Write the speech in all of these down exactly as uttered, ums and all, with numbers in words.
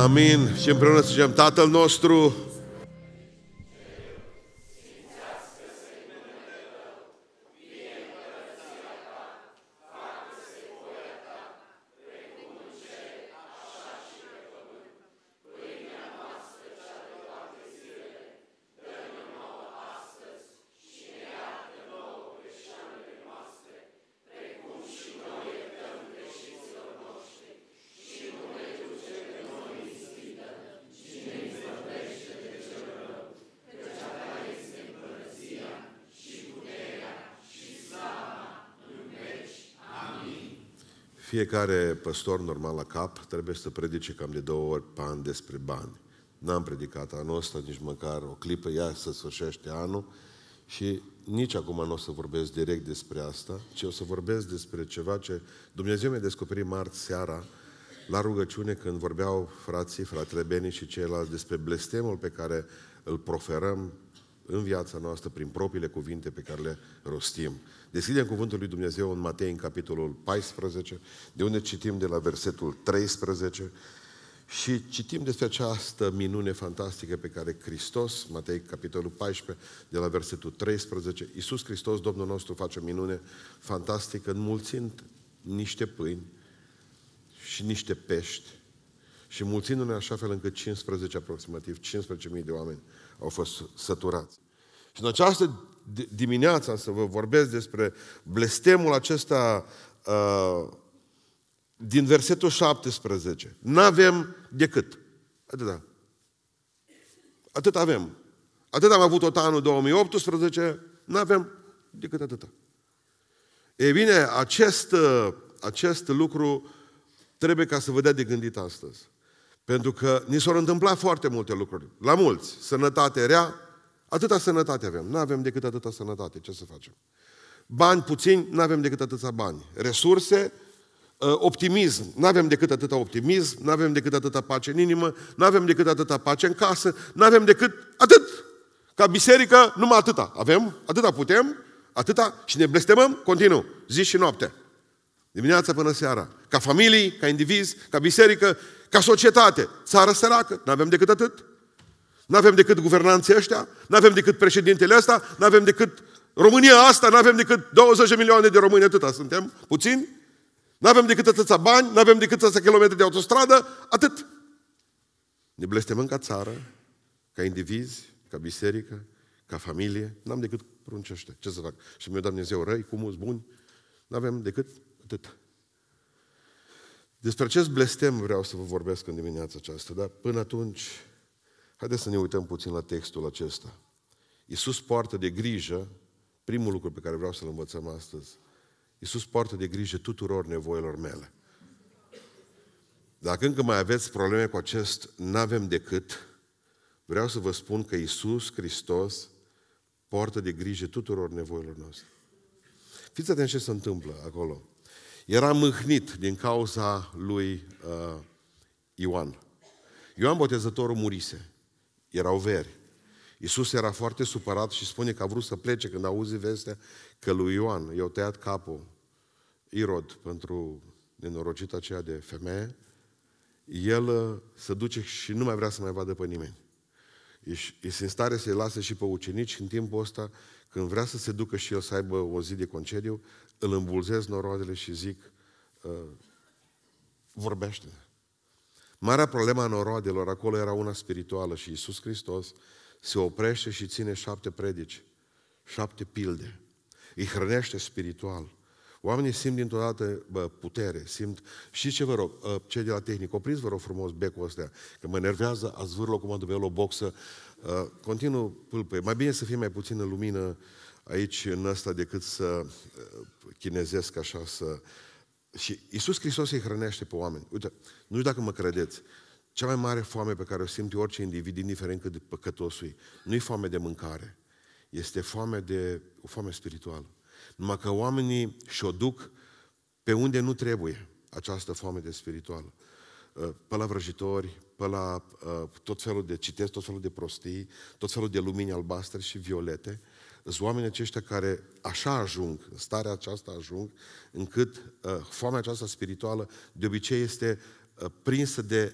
Amin. Și împreună să zicem, Tatăl nostru, fiecare păstor normal la cap trebuie să predice cam de două ori pe an despre bani. N-am predicat anul ăsta nici măcar o clipă, ea să sfârșește anul și nici acum nu o să vorbesc direct despre asta, ci o să vorbesc despre ceva ce Dumnezeu mi-a descoperit marți seara la rugăciune când vorbeau frații, fratele Beni și ceilalți despre blestemul pe care îl proferăm în viața noastră prin propriile cuvinte pe care le rostim. Deschidem cuvântul lui Dumnezeu în Matei, în capitolul paisprezece, de unde citim de la versetul treisprezece și citim despre această minune fantastică pe care Hristos, Matei, capitolul paisprezece, de la versetul treisprezece, Iisus Hristos, Domnul nostru, face minune fantastică înmulțind niște pâini și niște pești și mulțindu-ne așa fel încât cincisprezece, aproximativ cincisprezece mii de oameni au fost săturați. Și în această dimineață am să vă vorbesc despre blestemul acesta uh, din versetul șaptesprezece. N-avem decât. Atâta. Atât avem. Atât am avut tot anul două mii optsprezece, n-avem decât atâta. Ei bine, acest, acest lucru trebuie ca să vă dea de gândit astăzi. Pentru că ni s-au întâmplat foarte multe lucruri. La mulți. Sănătate rea, atâta sănătate avem. Nu avem decât atâta sănătate. Ce să facem? Bani puțini, nu avem decât atâta bani. Resurse, optimism, nu avem decât atâta optimism, nu avem decât atâta pace în inimă, nu avem decât atâta pace în casă, nu avem decât atât. Ca biserică, numai atâta. Avem, atâta putem, atâta și ne blestemăm continuu, zi și noapte. Dimineața până seara. Ca familii, ca indivizi, ca biserică, ca societate. Țară săracă, nu avem decât atât. Nu avem decât guvernanții ăștia, nu avem decât președintele ăsta, nu avem decât România asta, nu avem decât douăzeci de milioane de români, atâta suntem, puțini. Nu avem decât atâția bani, nu avem decât atâția kilometri de autostradă, atât. Ne blestemăm ca țară, ca indivizi, ca biserică, ca familie, n-am decât pruncește. Ce să fac? Și mi-a dat Dumnezeu răi, cu mulți buni, nu avem decât atât. Despre acest blestem vreau să vă vorbesc în dimineața aceasta, dar până atunci, haideți să ne uităm puțin la textul acesta. Iisus poartă de grijă, primul lucru pe care vreau să-l învățăm astăzi, Iisus poartă de grijă tuturor nevoilor mele. Dacă încă mai aveți probleme cu acest n-avem decât, vreau să vă spun că Iisus Hristos poartă de grijă tuturor nevoilor noastre. Fiți atenți ce se întâmplă acolo. Era mâhnit din cauza lui uh, Ioan. Ioan Botezătorul murise. Erau veri. Iisus era foarte supărat și spune că a vrut să plece când auzi vestea că lui Ioan i-au tăiat capul Irod pentru nenorocita aceea de femeie. El uh, se duce și nu mai vrea să mai vadă pe nimeni. Este în stare să-i lase și pe ucenici în timpul ăsta, când vrea să se ducă și el să aibă o zi de concediu, îl îmbulzesc noroadele și zic, uh, vorbește. Marea problema a noroadelor acolo era una spirituală și Iisus Hristos se oprește și ține șapte predici, șapte pilde. Îi hrănește spiritual. Oamenii simt dintr-o dată bă, putere, simt... Și ce vă rog, cei de la tehnic, opriți vă rog frumos becul ăsta, că mă nervează, a zvârl o comandă pe el o boxă, continuu pâlpăie. Mai bine să fie mai puțină lumină aici în ăsta decât să chinezesc așa, să... Și Iisus Hristos îi hrănește pe oameni. Uite, nu știu dacă mă credeți, cea mai mare foame pe care o simte orice individ, indiferent cât de păcătos e, nu e foame de mâncare, este foame de, o foame spirituală. Numai că oamenii și-o duc pe unde nu trebuie această foame de spirituală. Pe la vrăjitori, pe la tot felul de citesc, tot felul de prostii, tot felul de lumini albastre și violete. Sunt oamenii aceștia care așa ajung, în starea aceasta ajung, încât foamea aceasta spirituală de obicei este prinsă de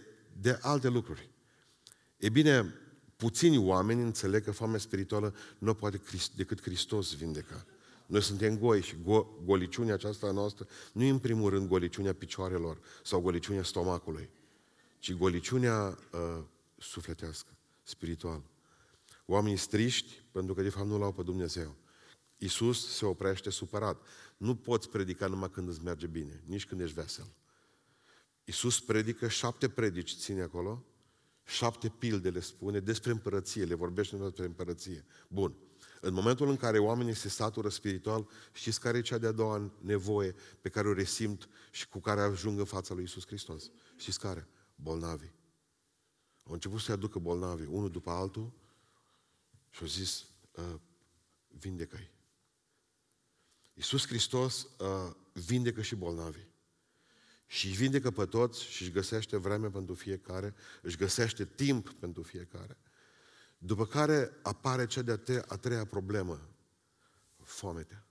de alte lucruri. E bine, puțini oameni înțeleg că foamea spirituală nu poate decât Hristos vindeca. Noi suntem goi și go- goliciunea aceasta noastră nu e în primul rând goliciunea picioarelor sau goliciunea stomacului, ci goliciunea uh, sufletească, spirituală. Oamenii striști pentru că de fapt nu l-au pe Dumnezeu. Iisus se oprește supărat. Nu poți predica numai când îți merge bine, nici când ești vesel. Iisus predică, șapte predici ține acolo, șapte pilde le spune despre împărăție, le vorbește despre împărăție. Bun. În momentul în care oamenii se satură spiritual, știți care e cea de-a doua nevoie pe care o resimt și cu care ajung în fața lui Iisus Hristos? Știți care? Bolnavii. Au început să-i aducă bolnavii, unul după altul, și au zis, uh, vindecă-i. Iisus Hristos uh, vindecă și bolnavii. Și îi vindecă pe toți și își găsește vreme pentru fiecare, își găsește timp pentru fiecare. După care apare cea de-a te- a treia problemă, foametea.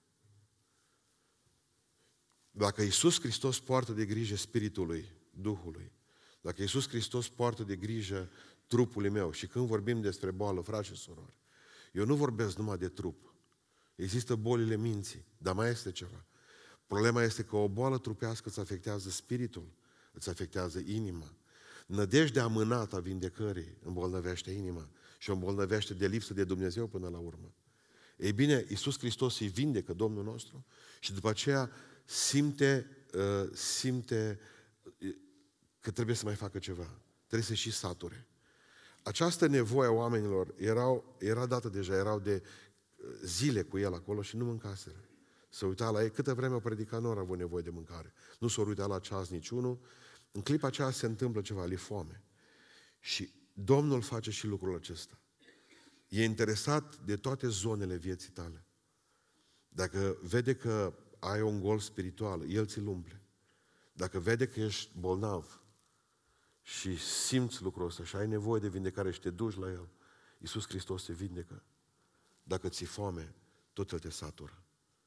Dacă Iisus Hristos poartă de grijă spiritului, Duhului, dacă Iisus Hristos poartă de grijă trupului meu, și când vorbim despre boală, frați și surori, eu nu vorbesc numai de trup. Există bolile minții, dar mai este ceva. Problema este că o boală trupească îți afectează spiritul, îți afectează inima. Nădejdea amânată a vindecării îmbolnăvește inima și o îmbolnăvește de lipsă de Dumnezeu până la urmă. Ei bine, Iisus Hristos îi vindecă, Domnul nostru, și după aceea simte, uh, simte uh, că trebuie să mai facă ceva. Trebuie să și sature. Această nevoie a oamenilor erau, era dată deja, erau de zile cu el acolo și nu mâncaseră. Să uita la ei, câtă vreme au predicat, nu au avut nevoie de mâncare. Nu s-au uitat la ceas niciunul. În clipa aceea se întâmplă ceva, le foame. Și Domnul face și lucrul acesta. E interesat de toate zonele vieții tale. Dacă vede că ai un gol spiritual, El ți-l umple. Dacă vede că ești bolnav și simți lucrul ăsta și ai nevoie de vindecare și te duci la El, Iisus Hristos te vindecă. Dacă ți-e foame, tot El te satură.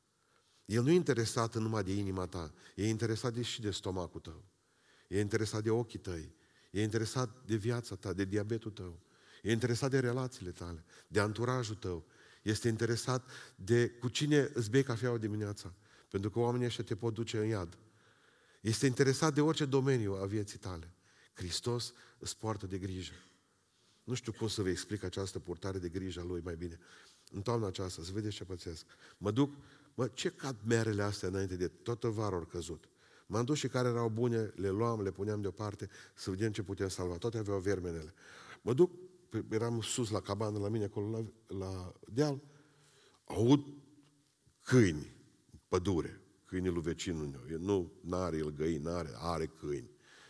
El nu e interesat numai de inima ta, e interesat de, și de stomacul tău. E interesat de ochii tăi, e interesat de viața ta, de diabetul tău, e interesat de relațiile tale, de anturajul tău, este interesat de cu cine îți bei cafeaua dimineața, pentru că oamenii ăștia te pot duce în iad. Este interesat de orice domeniu a vieții tale. Hristos îți poartă de grijă. Nu știu cum să vă explic această purtare de grijă a Lui mai bine. În toamna aceasta, să vedeți ce pățesc. Mă duc, mă, ce cad merele astea înainte de toată vara au căzut. M-am dus și care erau bune, le luam, le puneam deoparte, să vedem ce putem salva. Toate aveau vermenele. Mă duc, eram sus la cabană, la mine, acolo, la, la deal, aud câini, pădure, câinii lui vecinul meu. Nu are el găini, n-are, are câini.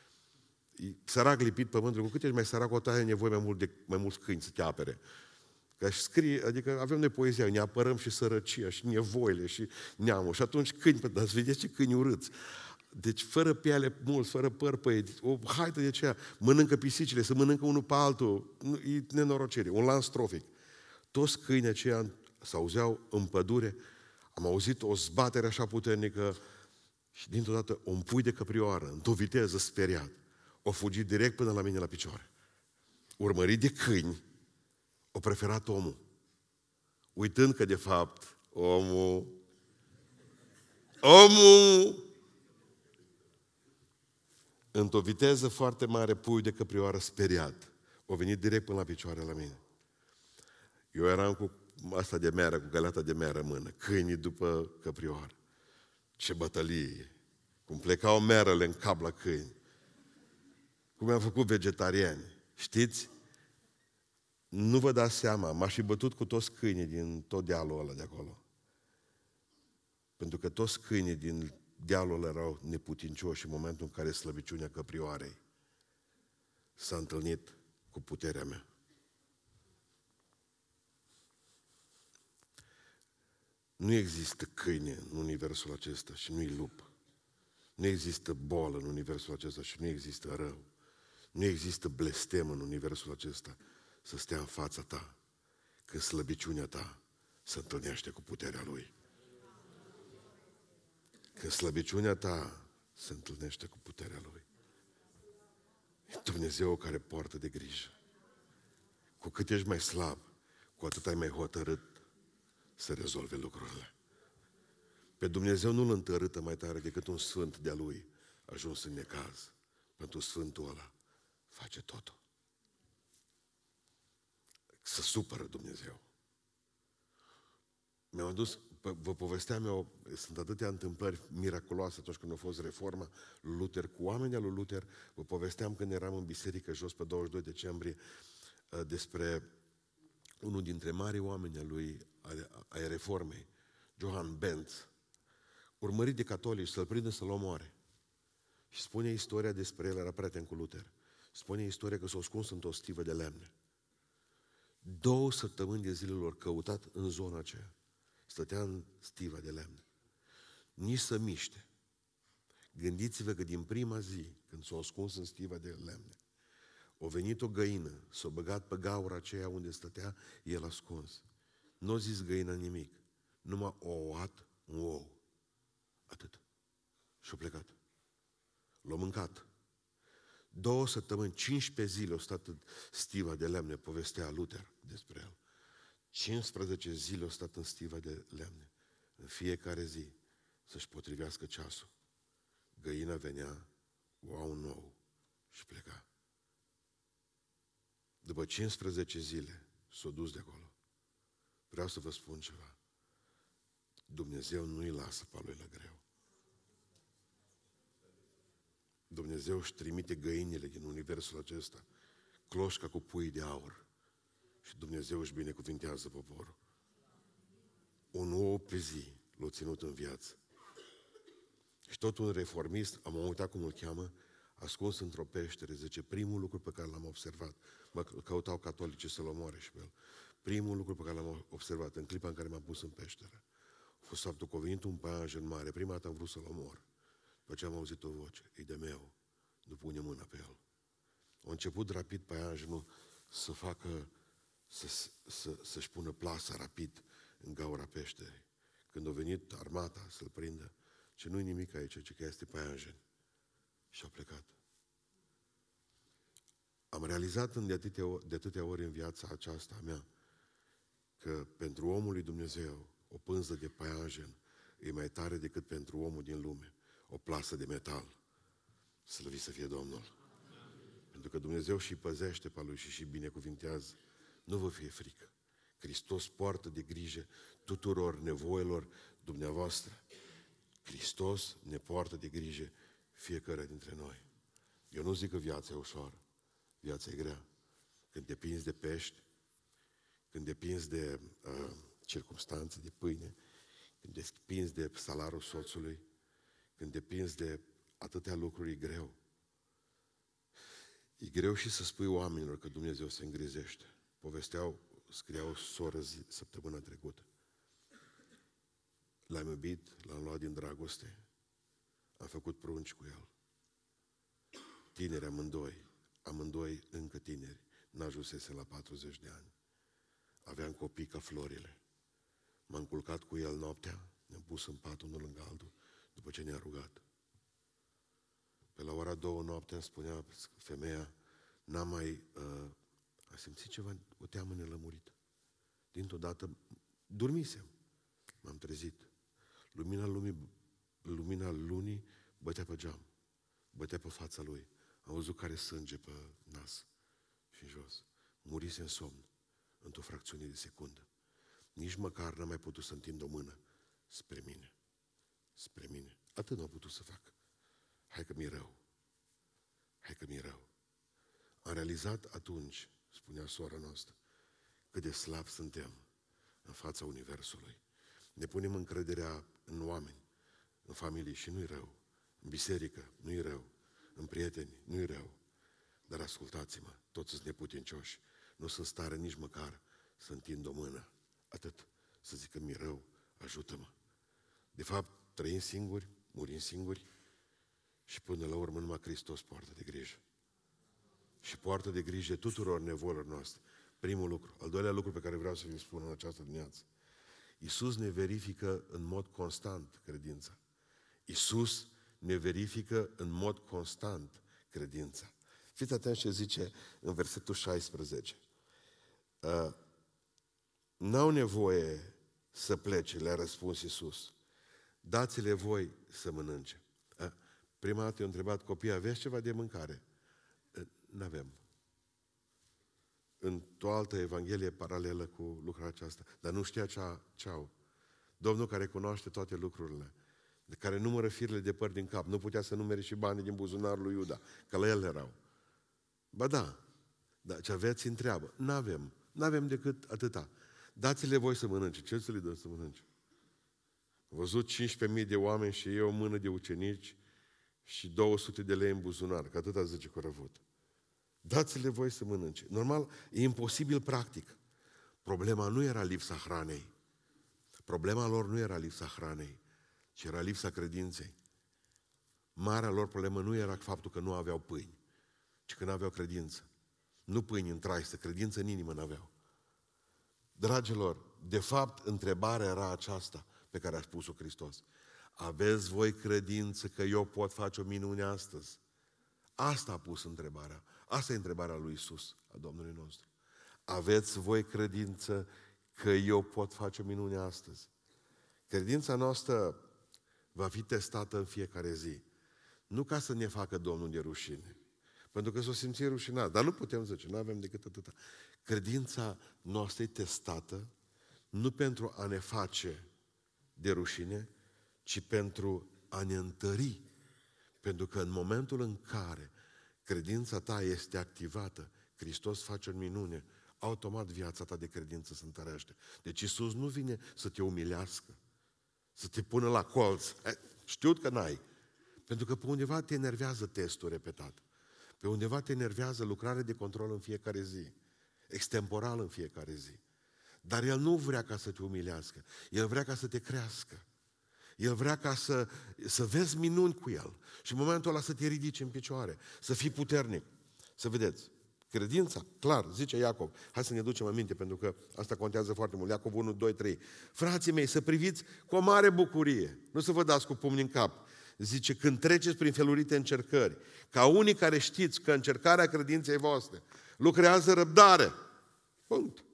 E sărac lipit pământul, cu cât ești mai sărac, o taie nevoie mai, mult de, mai mulți câini să te apere. Că scrie, adică avem noi poezia, ne apărăm și sărăcia, și nevoile, și neamul. Și atunci câini, dar vedeți ce câini urâți. Deci fără piele mulți, fără păr pe ei, o haită de aceea, mănâncă pisicile, să mănâncă unul pe altul, e nenorocere, un lans trofic. Toți câinii aceia s-auzeau în pădure, am auzit o zbatere așa puternică și dintr-o dată un pui de căprioară, într-o viteză speriat, o fugit direct până la mine la picioare. Urmărit de câini, o preferat omul. Uitând că, de fapt, omul... Omul... Într-o viteză foarte mare, puiul de căprioară speriat. O venit direct până la picioare la mine. Eu eram cu asta de meară, cu găleata de meară în mână. Câinii după căprioară. Ce bătălie! Cum plecau merele în cap la câini. Cum i-am făcut vegetariani. Știți? Nu vă dați seama, m-aș fi bătut cu toți câinii din tot dealul ăla de acolo. Pentru că toți câinii din dealul ăla erau neputincioși în momentul în care slăbiciunea căprioarei s-a întâlnit cu puterea mea. Nu există câine în universul acesta și nu-i lup. Nu există bolă în universul acesta și nu există rău. Nu există blestem în universul acesta să stea în fața ta, când slăbiciunea ta se întâlnește cu puterea Lui. Când slăbiciunea ta se întâlnește cu puterea Lui. Dumnezeu care poartă de grijă. Cu cât ești mai slab, cu atât ai mai hotărât să rezolve lucrurile. Pe Dumnezeu nu-L întărâtă mai tare decât un sfânt de-a Lui ajuns în necaz. Pentru sfântul ăla face totul. Să supără Dumnezeu. Mi-am adus, vă povesteam eu, sunt atâtea întâmplări miraculoase atunci când a fost reforma lui Luther, cu oamenii lui Luther. Vă povesteam când eram în biserică jos pe douăzeci și doi decembrie despre unul dintre marii oameni ai lui, ai reformei, Johann Benz, urmărit de catolici să-l prindă să-l omoare. Și spune istoria despre el, era prieten cu Luther. Spune istoria că s-a ascuns într-o stivă de lemne. Două săptămâni de zile l-au căutat în zona aceea. Stătea în stiva de lemne. Nici să miște. Gândiți-vă că din prima zi, când s-a ascuns în stiva de lemne, a venit o găină, s-a băgat pe gaura aceea unde stătea el ascuns. Nu a zis găina nimic. Numai o ouat un ou. Atât. Și-a plecat. L-a mâncat. Două săptămâni, cincisprezece zile au stat în stiva de lemne, povestea Luther despre el. cincisprezece zile au stat în stiva de lemne. În fiecare zi să-și potrivească ceasul. Găina venea, o au un ou și pleca. După cincisprezece zile s-a dus de acolo. Vreau să vă spun ceva. Dumnezeu nu îi lasă pe lui la greu. Dumnezeu își trimite găinile din universul acesta, cloșca cu pui de aur, și Dumnezeu își binecuvintează poporul. Un ou pe zi l-a ținut în viață. Și tot un reformist, am uitat cum îl cheamă, ascuns într-o peștere, zice, primul lucru pe care l-am observat, mă căutau catolicii să-l omoare și pe el, primul lucru pe care l-am observat în clipa în care m-am pus în peșteră, a fost faptul că a venit un paianjen mare, prima dată am vrut să-l omor. După ce am auzit o voce, e de meu, nu pune mâna pe el. A început rapid paianjenul să facă, să, să, să-și pună plasa rapid în gaura peșterii. Când a venit armata să-l prindă, ce nu-i nimic aici, ci că este paianjen. Și a plecat. Am realizat în de atâtea, ori, de atâtea ori în viața aceasta a mea că pentru omul lui Dumnezeu o pânză de paianjen e mai tare decât pentru omul din lume o plasă de metal. Slăvit să fie Domnul. Amin. Pentru că Dumnezeu și păzește pe lui și și binecuvintează. Nu vă fie frică. Hristos poartă de grijă tuturor nevoilor dumneavoastră. Hristos ne poartă de grijă fiecare dintre noi. Eu nu zic că viața e ușoară. Viața e grea. Când depinzi de pești, când depinzi de uh, circumstanțe, de pâine, când depinzi de salarul soțului, când depinzi de atâtea lucruri, e greu. E greu și să spui oamenilor că Dumnezeu se îngrijește. Povesteau, scriau o soră zi, săptămâna trecută. L-am iubit, l-am luat din dragoste, am făcut prunci cu el. Tineri amândoi, amândoi încă tineri, n-ajunsese la patruzeci de ani. Aveam copii ca florile. M-am culcat cu el noaptea, ne-am pus în pat unul lângă altul, după ce ne-a rugat. Pe la ora două noaptea îmi spunea femeia, n-am mai... Uh, a simțit ceva, o teamă nelămurită. Dintr-o dată, dormisem. M-am trezit. Lumina lumii, lumina lunii bătea pe geam. Bătea pe fața lui. Am văzut care sânge pe nas și în jos. Murise în somn, într-o fracțiune de secundă. Nici măcar n-am mai putut să întind o mână spre mine. Spre mine. Atât n-am putut să fac. Hai că mi-e rău. Hai că mi-e rău. Am realizat atunci, spunea sora noastră, cât de slab suntem în fața Universului. Ne punem încrederea în oameni, în familie și nu-i rău. În biserică nu-i rău. În prieteni nu-i rău. Dar ascultați-mă, toți sunt neputincioși. Nu sunt stare nici măcar să întind o mână. Atât. Să zic că mi-e rău, ajută-mă. De fapt, trăim singuri, murim singuri și până la urmă numai Hristos poartă de grijă. Și poartă de grijă tuturor nevoilor noastre. Primul lucru. Al doilea lucru pe care vreau să vi-l spun în această dimineață. Iisus ne verifică în mod constant credința. Iisus ne verifică în mod constant credința. Fiți atenți ce zice în versetul șaisprezece. Uh, N-au nevoie să plece, le-a răspuns Iisus. Dați-le voi să mănânce. Uh, prima dată i-a întrebat copiii, aveți ceva de mâncare? Uh, n-avem. Într-o altă evanghelie paralelă cu lucrarea aceasta. Dar nu știa ce au. Domnul care cunoaște toate lucrurile, de care numără firele de păr din cap, nu putea să numere și banii din buzunarul lui Iuda, că la el erau. Ba da, dar ce aveți întreabă. N-avem. N-avem decât atâta. Dați-le voi să mănânce. Ce să le dă să mănânce? Am văzut cincisprezece mii de oameni și ei o mână de ucenici și două sute de lei în buzunar, că atâta zice că au avut. Dați-le voi să mănânce. Normal, e imposibil practic. Problema nu era lipsa hranei. Problema lor nu era lipsa hranei, ci era lipsa credinței. Marea lor problemă nu era faptul că nu aveau pâini, ci că nu aveau credință. Nu pâini în traistă, credință în inimă n-aveau. Dragilor, de fapt, întrebarea era aceasta pe care a spus-o Hristos. Aveți voi credință că eu pot face o minune astăzi? Asta a pus întrebarea. Asta e întrebarea lui Iisus, a Domnului nostru. Aveți voi credință că eu pot face o minune astăzi? Credința noastră va fi testată în fiecare zi. Nu ca să ne facă Domnul de rușine, pentru că s-o simți rușinat, dar nu putem zice, nu avem decât atâta. Credința noastră e testată nu pentru a ne face de rușine, ci pentru a ne întări. Pentru că în momentul în care credința ta este activată, Hristos face o minune, automat viața ta de credință se întărește. Deci Iisus nu vine să te umilească, să te pună la colț. Știut că n-ai. Pentru că pe undeva te enervează testul repetat. Pe undeva te enervează lucrarea de control în fiecare zi. Extemporal în fiecare zi. Dar El nu vrea ca să te umilească. El vrea ca să te crească. El vrea ca să, să vezi minuni cu El. Și în momentul ăla să te ridici în picioare. Să fii puternic. Să vedeți. Credința, clar, zice Iacov. Hai să ne ducem aminte, pentru că asta contează foarte mult. Iacov unu, doi, trei. Frații mei, să priviți cu o mare bucurie. Nu să vă dați cu pumni în cap. Zice, când treceți prin felurite încercări, ca unii care știți că încercarea credinței voastre lucrează răbdare. Punct.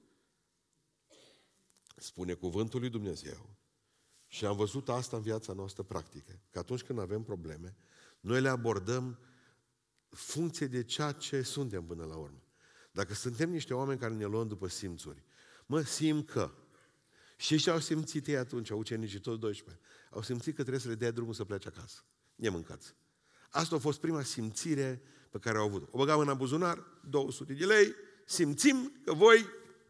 Spune cuvântul lui Dumnezeu. Și am văzut asta în viața noastră practică. Că atunci când avem probleme, noi le abordăm funcție de ceea ce suntem până la urmă. Dacă suntem niște oameni care ne luăm după simțuri, mă simt că. Și ce au simțit ei atunci, ucenicii, toți doisprezece, au simțit că trebuie să le dea drumul să plece acasă. Nemâncați. Asta a fost prima simțire pe care au avut. O băgam în buzunar, două sute de lei, simțim că voi,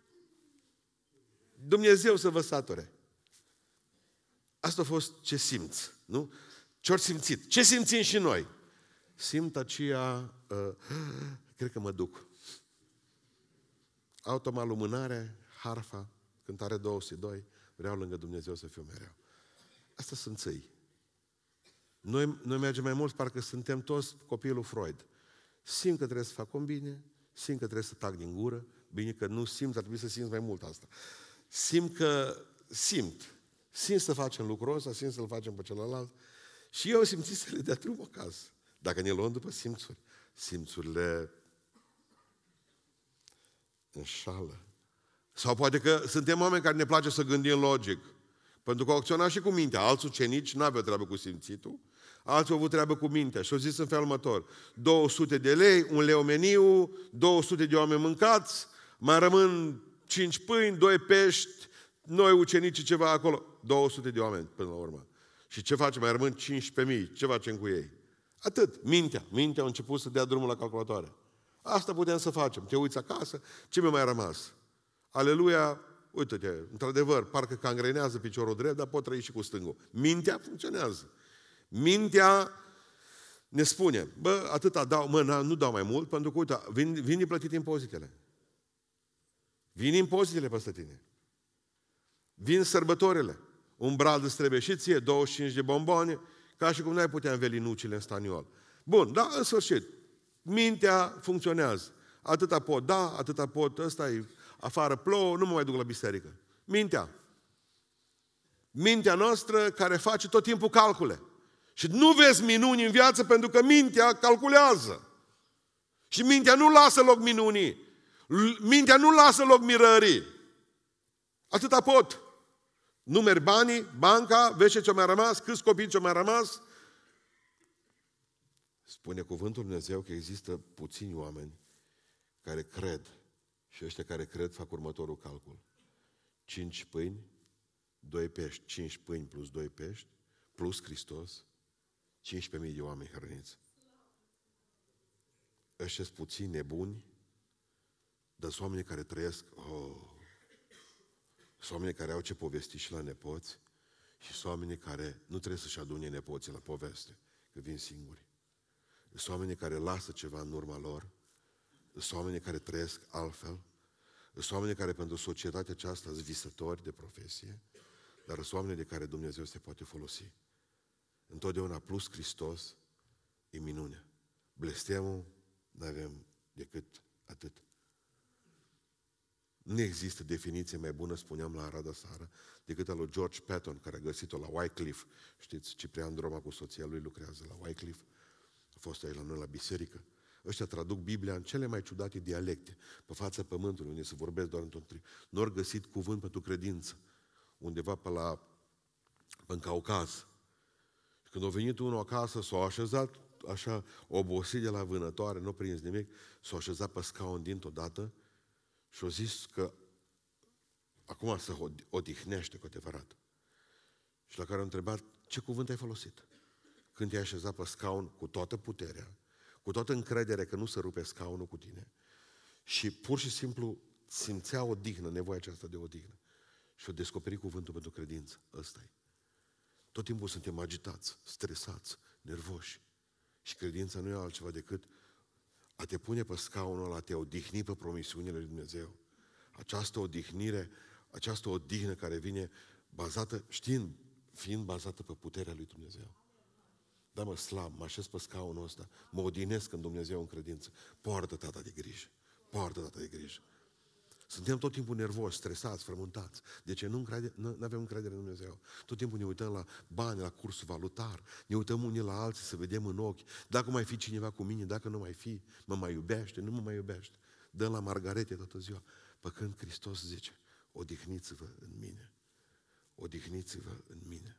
Dumnezeu să vă sature. Asta a fost ce simți, nu? Ce-au simțit? Ce simțim și noi? Simt aceea, uh, cred că mă duc. Automat lumânare, harfa, cântare două sute doi, vreau lângă Dumnezeu să fiu mereu. Asta sunt țăi. Noi, noi mergem mai mult, parcă suntem toți copiii lui Freud. Simt că trebuie să fac un bine, simt că trebuie să tac din gură, bine că nu simt, ar trebui să simți mai mult asta. Simt că simt. Simt să facem lucrul ăsta, simt să-l facem pe celălalt. Și eu simțit să le dea drum acasă. Dacă ne luăm după simțuri, simțurile înșală. Sau poate că suntem oameni care ne place să gândim logic. Pentru că au acționat și cu mintea. Alți ucenici n-aveau treabă cu simțitul, alții au avut treabă cu mintea. Și au zis în felul următor: două sute de lei, un leu meniu, două sute de oameni mâncați, mai rămân cinci pâini, doi pești, noi ucenicii ceva acolo. două sute de oameni până la urmă. Și ce facem? Mai rămân cincisprezece mii. Ce facem cu ei? Atât. Mintea. Mintea a început să dea drumul la calculatoare. Asta putem să facem. Te uiți acasă, ce mi-a mai rămas? Aleluia, uite-te, într-adevăr, parcă cangrenează piciorul drept, dar pot trăi și cu stângul. Mintea funcționează. Mintea ne spune, bă, atâta dau, mă, nu dau mai mult, pentru că, uite, vin, vin de plătit impozitele. Vin impozitele peste tine. Vin sărbătorile. Un brad îți trebuie și ție, douăzeci și cinci de bomboane, ca și cum n-ai putea înveli nucile în staniol. Bun, da, în sfârșit. Mintea funcționează. Atâta pot da, atâta pot, ăsta e, afară plouă, nu mă mai duc la biserică. Mintea. Mintea noastră care face tot timpul calcule. Și nu vezi minuni în viață pentru că mintea calculează. Și mintea nu lasă loc minunii. Mintea nu lasă loc mirării. Atâta pot. Numeri banii, banca, vezi ce-o mai rămas, câți copii ce-o mai rămas. Spune cuvântul Lui Dumnezeu că există puțini oameni care cred și ăștia care cred fac următorul calcul. Cinci pâini, doi pești, cinci pâini plus doi pești, plus Hristos, cincisprezece mii de oameni hrăniți. Ăștia sunt puțini nebuni, dar sunt oameni care trăiesc, oh, sunt oameni care au ce povesti și la nepoți și sunt oameni care nu trebuie să-și adune nepoții la poveste, că vin singuri. Sunt oameni care lasă ceva în urma lor, sunt oameni care trăiesc altfel, sunt oameni care pentru societatea aceasta sunt visători de profesie, dar sunt oameni de care Dumnezeu se poate folosi. Întotdeauna plus Hristos e minune. Blestemul nu avem decât atât. Nu există definiție mai bună, spuneam la Arad aseară, decât a lui George Patton, care a găsit-o la Wycliffe. Știți, Ciprian Droma cu soția lui lucrează la Wycliffe. A fost aici la noi la biserică. Ăștia traduc Biblia în cele mai ciudate dialecte, pe fața pământului, unde se vorbesc doar într-un tri. Nu au găsit cuvânt pentru credință, undeva pe la, pe în Caucaz. Și când a venit unul acasă, s-a așezat, așa, obosit de la vânătoare, nu a prins nimic, s-a așezat pe scaun dintr-o dată și a zis că acum se odihnește cu adevărat. Și la care a întrebat, ce cuvânt ai folosit? Când te-ai așezat pe scaun cu toată puterea, cu toată încrederea că nu se rupe scaunul cu tine și pur și simplu simțea odihnă, nevoia aceasta de odihnă. Și a descoperit cuvântul pentru credință. Ăsta-i. Tot timpul suntem agitați, stresați, nervoși. Și credința nu e altceva decât a te pune pe scaunul ăla, a te odihni pe promisiunile lui Dumnezeu. Această odihnire, această odihnă care vine bazată, știind, fiind bazată pe puterea lui Dumnezeu. Da, mă, slab, mă așez pe scaunul ăsta, mă odihnesc în Dumnezeu în credință. Poartă Tata de grijă, poartă Tata de grijă. Suntem tot timpul nervoși, stresați, frământați. De ce? Nu avem încredere în Dumnezeu. Tot timpul ne uităm la bani, la cursul valutar, ne uităm unii la alții să vedem în ochi. Dacă mai fi cineva cu mine, dacă nu mai fi, mă mai iubește, nu mă mai iubește. Dăm la Margarete toată ziua. Pe când Hristos zice, odihniți-vă în mine. Odihniți-vă în mine.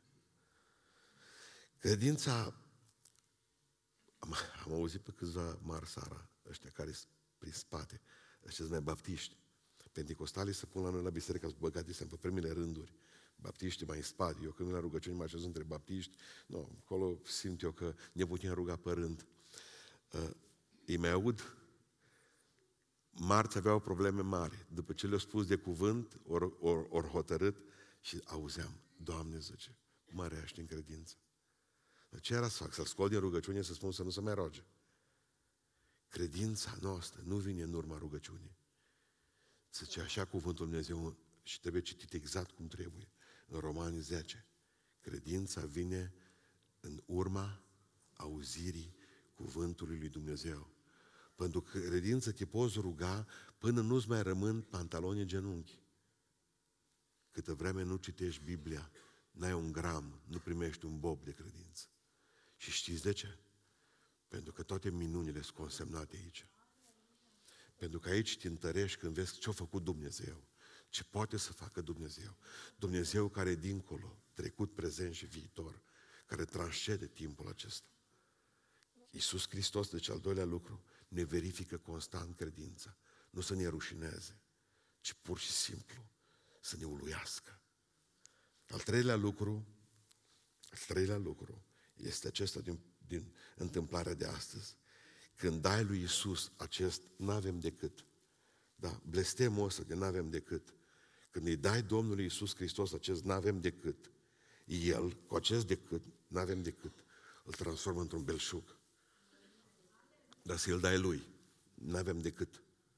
Credința, am, am auzit pe câțiva mari seara, ăștia care sunt prin spate, ăștia sunt mai baptiști. Penticostalii se pun la noi la biserică, sunt băgate pe primele rânduri. Baptiștii mai în spate. Eu când vin la rugăciuni mă așez între baptiști, nu, acolo simt eu că ne putem ruga pe rând. Uh, îi mai aud, marți aveau probleme mari. După ce le-au spus de cuvânt, ori or, or hotărât și auzeam, Doamne, zice, mărește în credință. Dar ce era să fac? Să-l scol din rugăciune, să spun să nu se mai roage. Credința noastră nu vine în urma rugăciunii. Zice așa cuvântul Dumnezeu și trebuie citit exact cum trebuie. În Romani zece. Credința vine în urma auzirii cuvântului lui Dumnezeu. Pentru că credință te poți ruga până nu-ți mai rămân pantaloni în genunchi. Câtă vreme nu citești Biblia, n-ai un gram, nu primești un bob de credință. Și știți de ce? Pentru că toate minunile sunt consemnate aici. Pentru că aici te întărești când vezi ce a făcut Dumnezeu, ce poate să facă Dumnezeu. Dumnezeu care e dincolo, trecut, prezent și viitor, care transcede timpul acesta. Iisus Hristos, deci al doilea lucru, ne verifică constant credința. Nu să ne rușineze, ci pur și simplu să ne uluiască. Al treilea lucru, al treilea lucru este acesta din, din întâmplarea de astăzi. Când dai lui Iisus acest, n-avem decât. Da, blestemul ăsta de n-avem decât. Când îi dai Domnului Iisus Hristos acest n-avem decât, El, cu acest decât, n-avem decât, îl transformă într-un belșug. Dar să-l dai Lui, n-avem decât.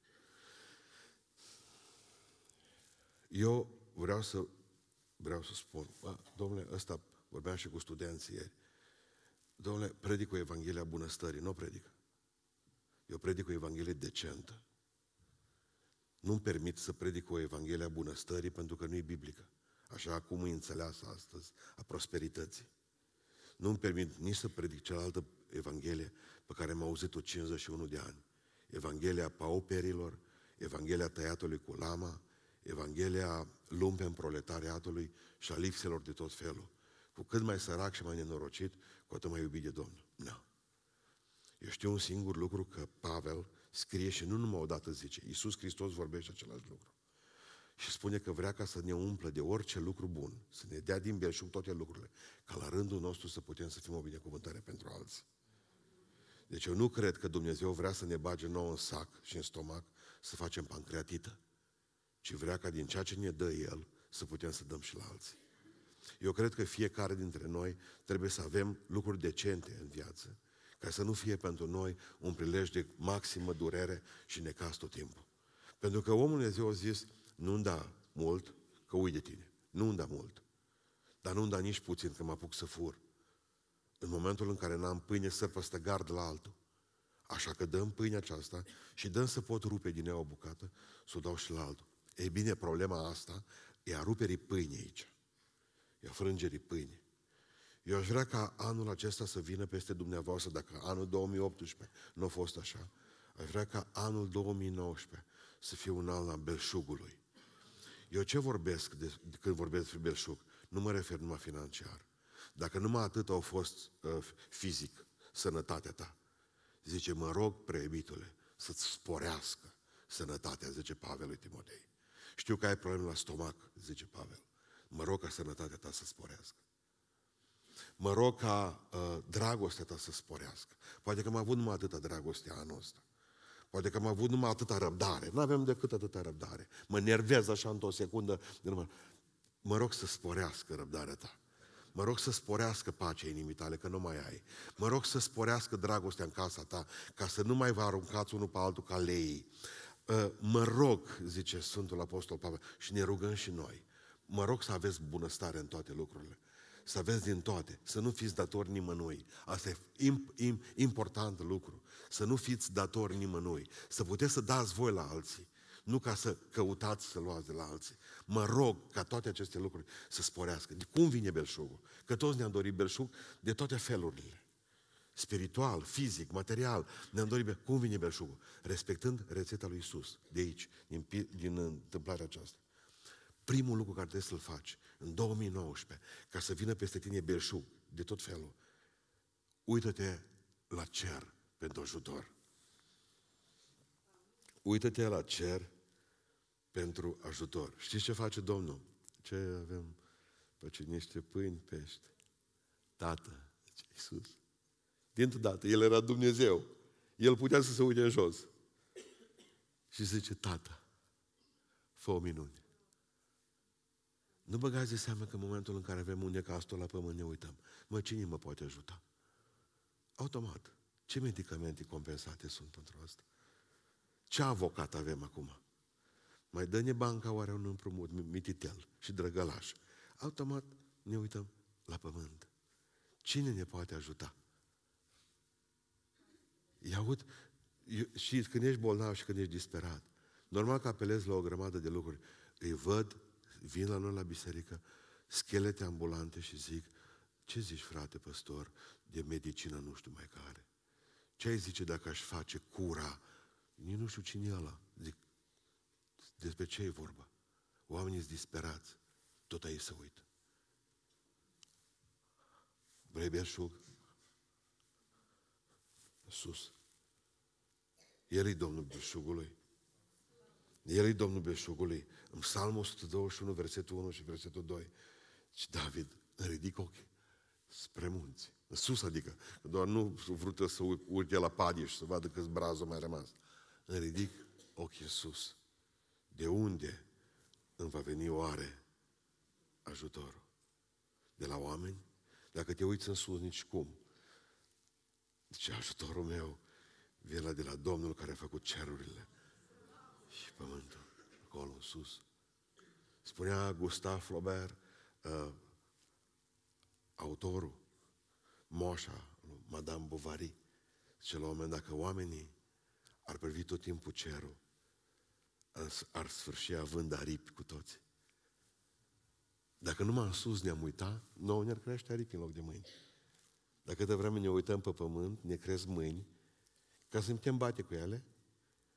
Eu vreau să, vreau să spun, bă, domnule, ăsta vorbeam și cu studenții ieri. Domnule, predic o Evanghelia bunăstării, nu o predic. Eu predic o Evanghelie decentă. Nu-mi permit să predic o Evanghelie a bunăstării pentru că nu e biblică. Așa cum e înțeleasă astăzi, a prosperității. Nu-mi permit nici să predic cealaltă Evanghelie pe care am auzit-o cincizeci și unu de ani. Evanghelia pauperilor, Evanghelia tăiatului cu lama, Evanghelia lumpen proletariatului și a lipselor de tot felul. Cu cât mai sărac și mai nenorocit, cu atât mai iubit de Domnul. Nu. Eu știu un singur lucru, că Pavel scrie și nu numai odată zice, Iisus Hristos vorbește același lucru. Și spune că vrea ca să ne umplă de orice lucru bun, să ne dea din belșug toate lucrurile, ca la rândul nostru să putem să fim o binecuvântare pentru alții. Deci eu nu cred că Dumnezeu vrea să ne bage nouă în sac și în stomac să facem pancreatită, ci vrea ca din ceea ce ne dă El să putem să dăm și la alții. Eu cred că fiecare dintre noi trebuie să avem lucruri decente în viață, ca să nu fie pentru noi un prilej de maximă durere și necaz tot timpul. Pentru că omul Dumnezeu a zis, nu-mi da mult, că uit de tine. Nu-mi da mult. Dar nu-mi da nici puțin, că mă apuc să fur. În momentul în care n-am pâine, sărpă stă gard la altul. Așa că dăm pâinea aceasta și dăm să pot rupe din ea o bucată, să o dau și la altul. Ei bine, problema asta e a ruperii pâinii aici. E a frângerii pâinii. Eu aș vrea ca anul acesta să vină peste dumneavoastră, dacă anul două mii optsprezece nu a fost așa, aș vrea ca anul două mii nouăsprezece să fie un an al belșugului. Eu ce vorbesc de, de când vorbesc despre belșug? Nu mă refer numai financiar. Dacă numai atât au fost uh, fizic, sănătatea ta, zice, mă rog, preiubitule, să-ți sporească sănătatea, zice Pavel lui Timotei. Știu că ai probleme la stomac, zice Pavel. Mă rog ca sănătatea ta să sporească. Mă rog ca uh, dragostea ta să sporească. Poate că am avut numai atâta dragoste anul ăsta. Poate că am avut numai atâta răbdare. Nu avem decât atâta răbdare. Mă nervez așa într-o secundă. Mă rog să sporească răbdarea ta. Mă rog să sporească pacea inimii tale, că nu mai ai. Mă rog să sporească dragostea în casa ta, ca să nu mai vă aruncați unul pe altul ca leii. Mă rog, zice Sfântul Apostol Pavel, și ne rugăm și noi. Mă rog să aveți bunăstare în toate lucrurile. Să aveți din toate, să nu fiți datori nimănui. Asta e important lucru. Să nu fiți datori nimănui. Să puteți să dați voi la alții. Nu ca să căutați să luați de la alții. Mă rog ca toate aceste lucruri să sporească. De cum vine belșugul? Că toți ne-am dorit belșug de toate felurile. Spiritual, fizic, material. Ne-am dorit. Cum vine belșugul? Respectând rețeta lui Iisus. De aici, din, din întâmplarea aceasta. Primul lucru care trebuie să-l faci în două mii nouăsprezece, ca să vină peste tine belșug de tot felul, uită-te la cer pentru ajutor. Uită-te la cer pentru ajutor. Știți ce face Domnul? Ce avem? Face niște pâini, pește. Tată, zice Iisus. Dintr-o dată, El era Dumnezeu. El putea să se uite în jos. Și zice, Tată, fă o minune. Nu băgați de seamă că în momentul în care avem un necastor la pământ ne uităm. Mă, cine mă poate ajuta? Automat. Ce medicamente compensate sunt pentru asta? Ce avocat avem acum? Mai dă-ne banca oare un împrumut, mititel și drăgălaș. Automat ne uităm la pământ. Cine ne poate ajuta? Iaud, și când ești bolnav și când ești disperat, normal că apelezi la o grămadă de lucruri. Îi văd, vin la noi la biserică, schelete ambulante și zic, ce zici, frate păstor, de medicină nu știu mai care? Ce ai zice dacă aș face cura? Nici nu știu cine e ăla. Zic, despre ce e vorba? Oamenii sunt disperați. Tot aici se uită. Vrei belșug? Sus. El e Domnul belșugului. El e Domnul belșugului. În Psalmul o sută douăzeci și unu, versetul unu și versetul doi. Și David îmi ridic ochii spre munți. În sus, adică. Doar nu vrut să uite la padie și să vadă câți brazul mai rămas. Îmi ridic ochii în sus. De unde îmi va veni oare ajutorul? De la oameni? Dacă te uiți în sus, nici cum. Deci ajutorul meu vine de la Domnul care a făcut cerurile și pământul, acolo în sus. Spunea Gustave Flaubert, uh, autorul, moșa, Madame Bovary, zice la un moment, dacă oamenii ar privi tot timpul cerul, ar sfârși având aripi cu toți. Dacă numai în sus ne-am uitat, nouă ne-ar crește aripi în loc de mâini. Dacă de vreme ne uităm pe pământ, ne cresc mâini, ca să ne putem bate cu ele,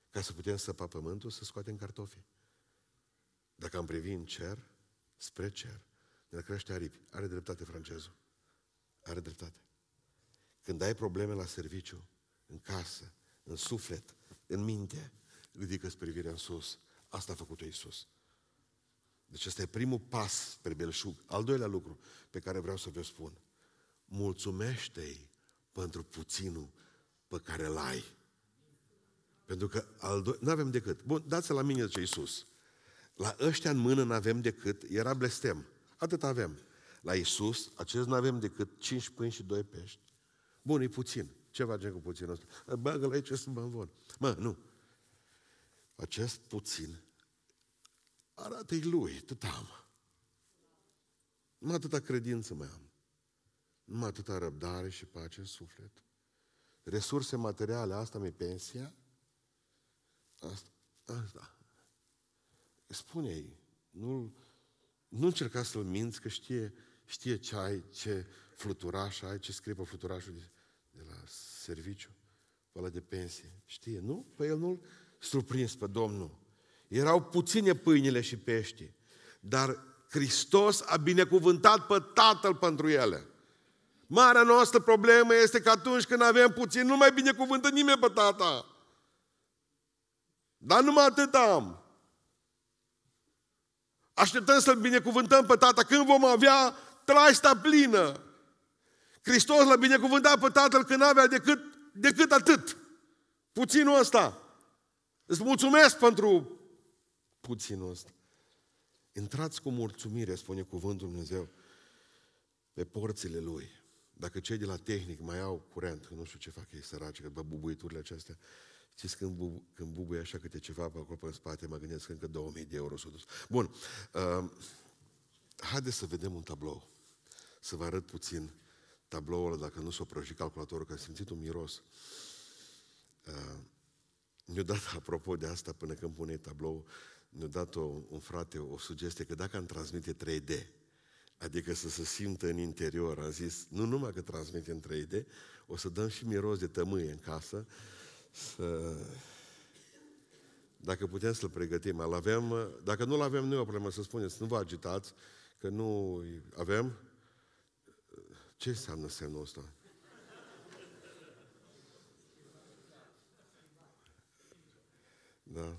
ca să putem săpa pământul, să scoatem cartofii. Dacă am privi în cer, spre cer, ne crește aripi. Are dreptate francezul. Are dreptate. Când ai probleme la serviciu, în casă, în suflet, în minte, ridică-ți privirea în sus. Asta a făcut Iisus. Deci ăsta e primul pas spre belșug. Al doilea lucru pe care vreau să vă spun. Mulțumește-i pentru puținul pe care îl ai. Pentru că al do- n-avem decât. Bun, dați-l la mine, zice Iisus. La ăștia în mână n-avem decât, era blestem. Atât avem. La Iisus, acest n-avem decât cinci pâini și doi pești. Bun, e puțin. Ce facem cu puținul ăsta? Bagă-l aici să bănvon. Mă, nu. Acest puțin arată-i lui, atât am. Numai atâta credință mai am. Numai atâta răbdare și pace în suflet. Resurse materiale, asta mi-e pensia. Asta, asta. Spune-i, nu, nu încerca să-l minți, că știe, știe ce ai, ce fluturaș ai, ce scrie pe fluturașul de, de la serviciu, pe ăla de pensie. Știe, nu? Păi el nu-l surprins pe Domnul. Erau puține pâinile și pești, dar Hristos a binecuvântat pe Tatăl pentru ele. Marea noastră problemă este că atunci când avem puțin, nu mai binecuvântă nimeni pe Tata. Dar numai atât am. Așteptăm să-L binecuvântăm pe Tata când vom avea traista plină. Hristos l-a binecuvântat pe Tatăl când avea decât, decât atât. Puținul ăsta. Îți mulțumesc pentru puținul ăsta. Intrați cu mulțumire, spune cuvântul Dumnezeu, pe porțile Lui. Dacă cei de la tehnic mai au curent, că nu știu ce fac ei săraci, că bă, bubuiturile acestea, știți când, bu, când bubuie așa câte ceva pe acolo în spate, mă gândesc că încă două mii de euro s-au dus. Bun, uh, haideți să vedem un tablou, să vă arăt puțin tabloul ăla, dacă nu s-o prăji calculatorul, că am simțit un miros. Uh, ne-a dat, apropo de asta, până când pune tablou, ne-a dat o, un frate o sugestie că dacă am transmite trei D, adică să se simtă în interior, am zis, nu numai că transmite în trei D, o să dăm și miros de tămâie în casă, să... dacă putem să-l pregătim. Avem, dacă nu-l avem, nu e o problemă să spuneți, nu vă agitați, că nu avem. Ce înseamnă semnul ăsta? Da.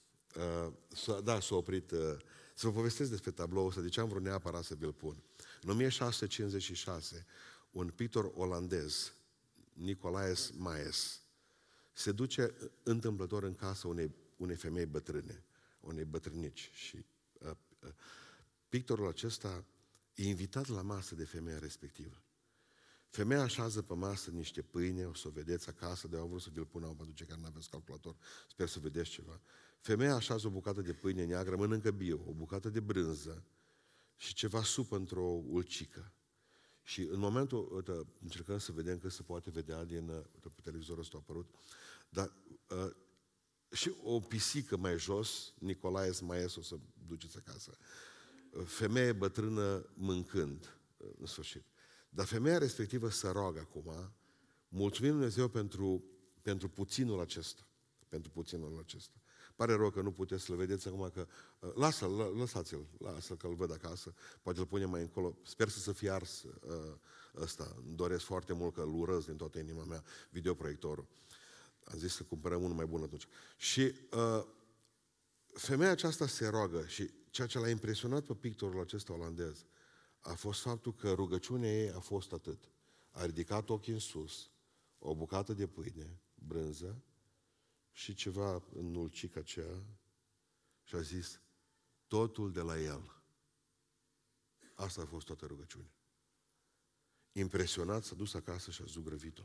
Uh, da, s-a oprit. Uh, să vă povestesc despre tabloul ăsta, de ce am vrut neapărat să vi-l pun. În o mie șase sute cincizeci și șase, un pictor olandez, Nicolaes Maes, se duce întâmplător în casă unei, unei femei bătrâne, unei bătrânici. Și uh, uh, pictorul acesta e invitat la masă de femeia respectivă. Femeia așează pe masă niște pâine, o să o vedeți acasă, de-aia au vrut să vi-l pun, au duce care nu aveți calculator, sper să vedeți ceva. Femeia așează o bucată de pâine neagră, mănâncă bio, o bucată de brânză și ceva supă într-o ulcică. Și în momentul, uite, încercăm să vedem că se poate vedea din, uite, pe televizorul ăsta a apărut, dar uh, și o pisică mai jos, Nicolaes Maes, o să duceți acasă, femeie bătrână mâncând, în sfârșit. Dar femeia respectivă se roagă acum, mulțumim Dumnezeu pentru, pentru puținul acesta, pentru puținul acesta. Pare rău că nu puteți să-l vedeți acum, că lasă-l, lăsați-l, lasă-l că-l văd acasă, poate îl punem mai încolo, sper să se fie ars uh, ăsta, îmi doresc foarte mult, că îl urăz din toată inima mea, videoproiectorul. Am zis să cumpărăm unul mai bun atunci. Și uh, femeia aceasta se roagă și ceea ce l-a impresionat pe pictorul acesta olandez a fost faptul că rugăciunea ei a fost atât. A ridicat ochii în sus, o bucată de pâine, brânză și ceva în ulcica aceea și a zis, totul de la El. Asta a fost toată rugăciunea. Impresionat, s-a dus acasă și a zugrăvit-o.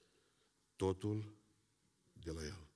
Totul de la El.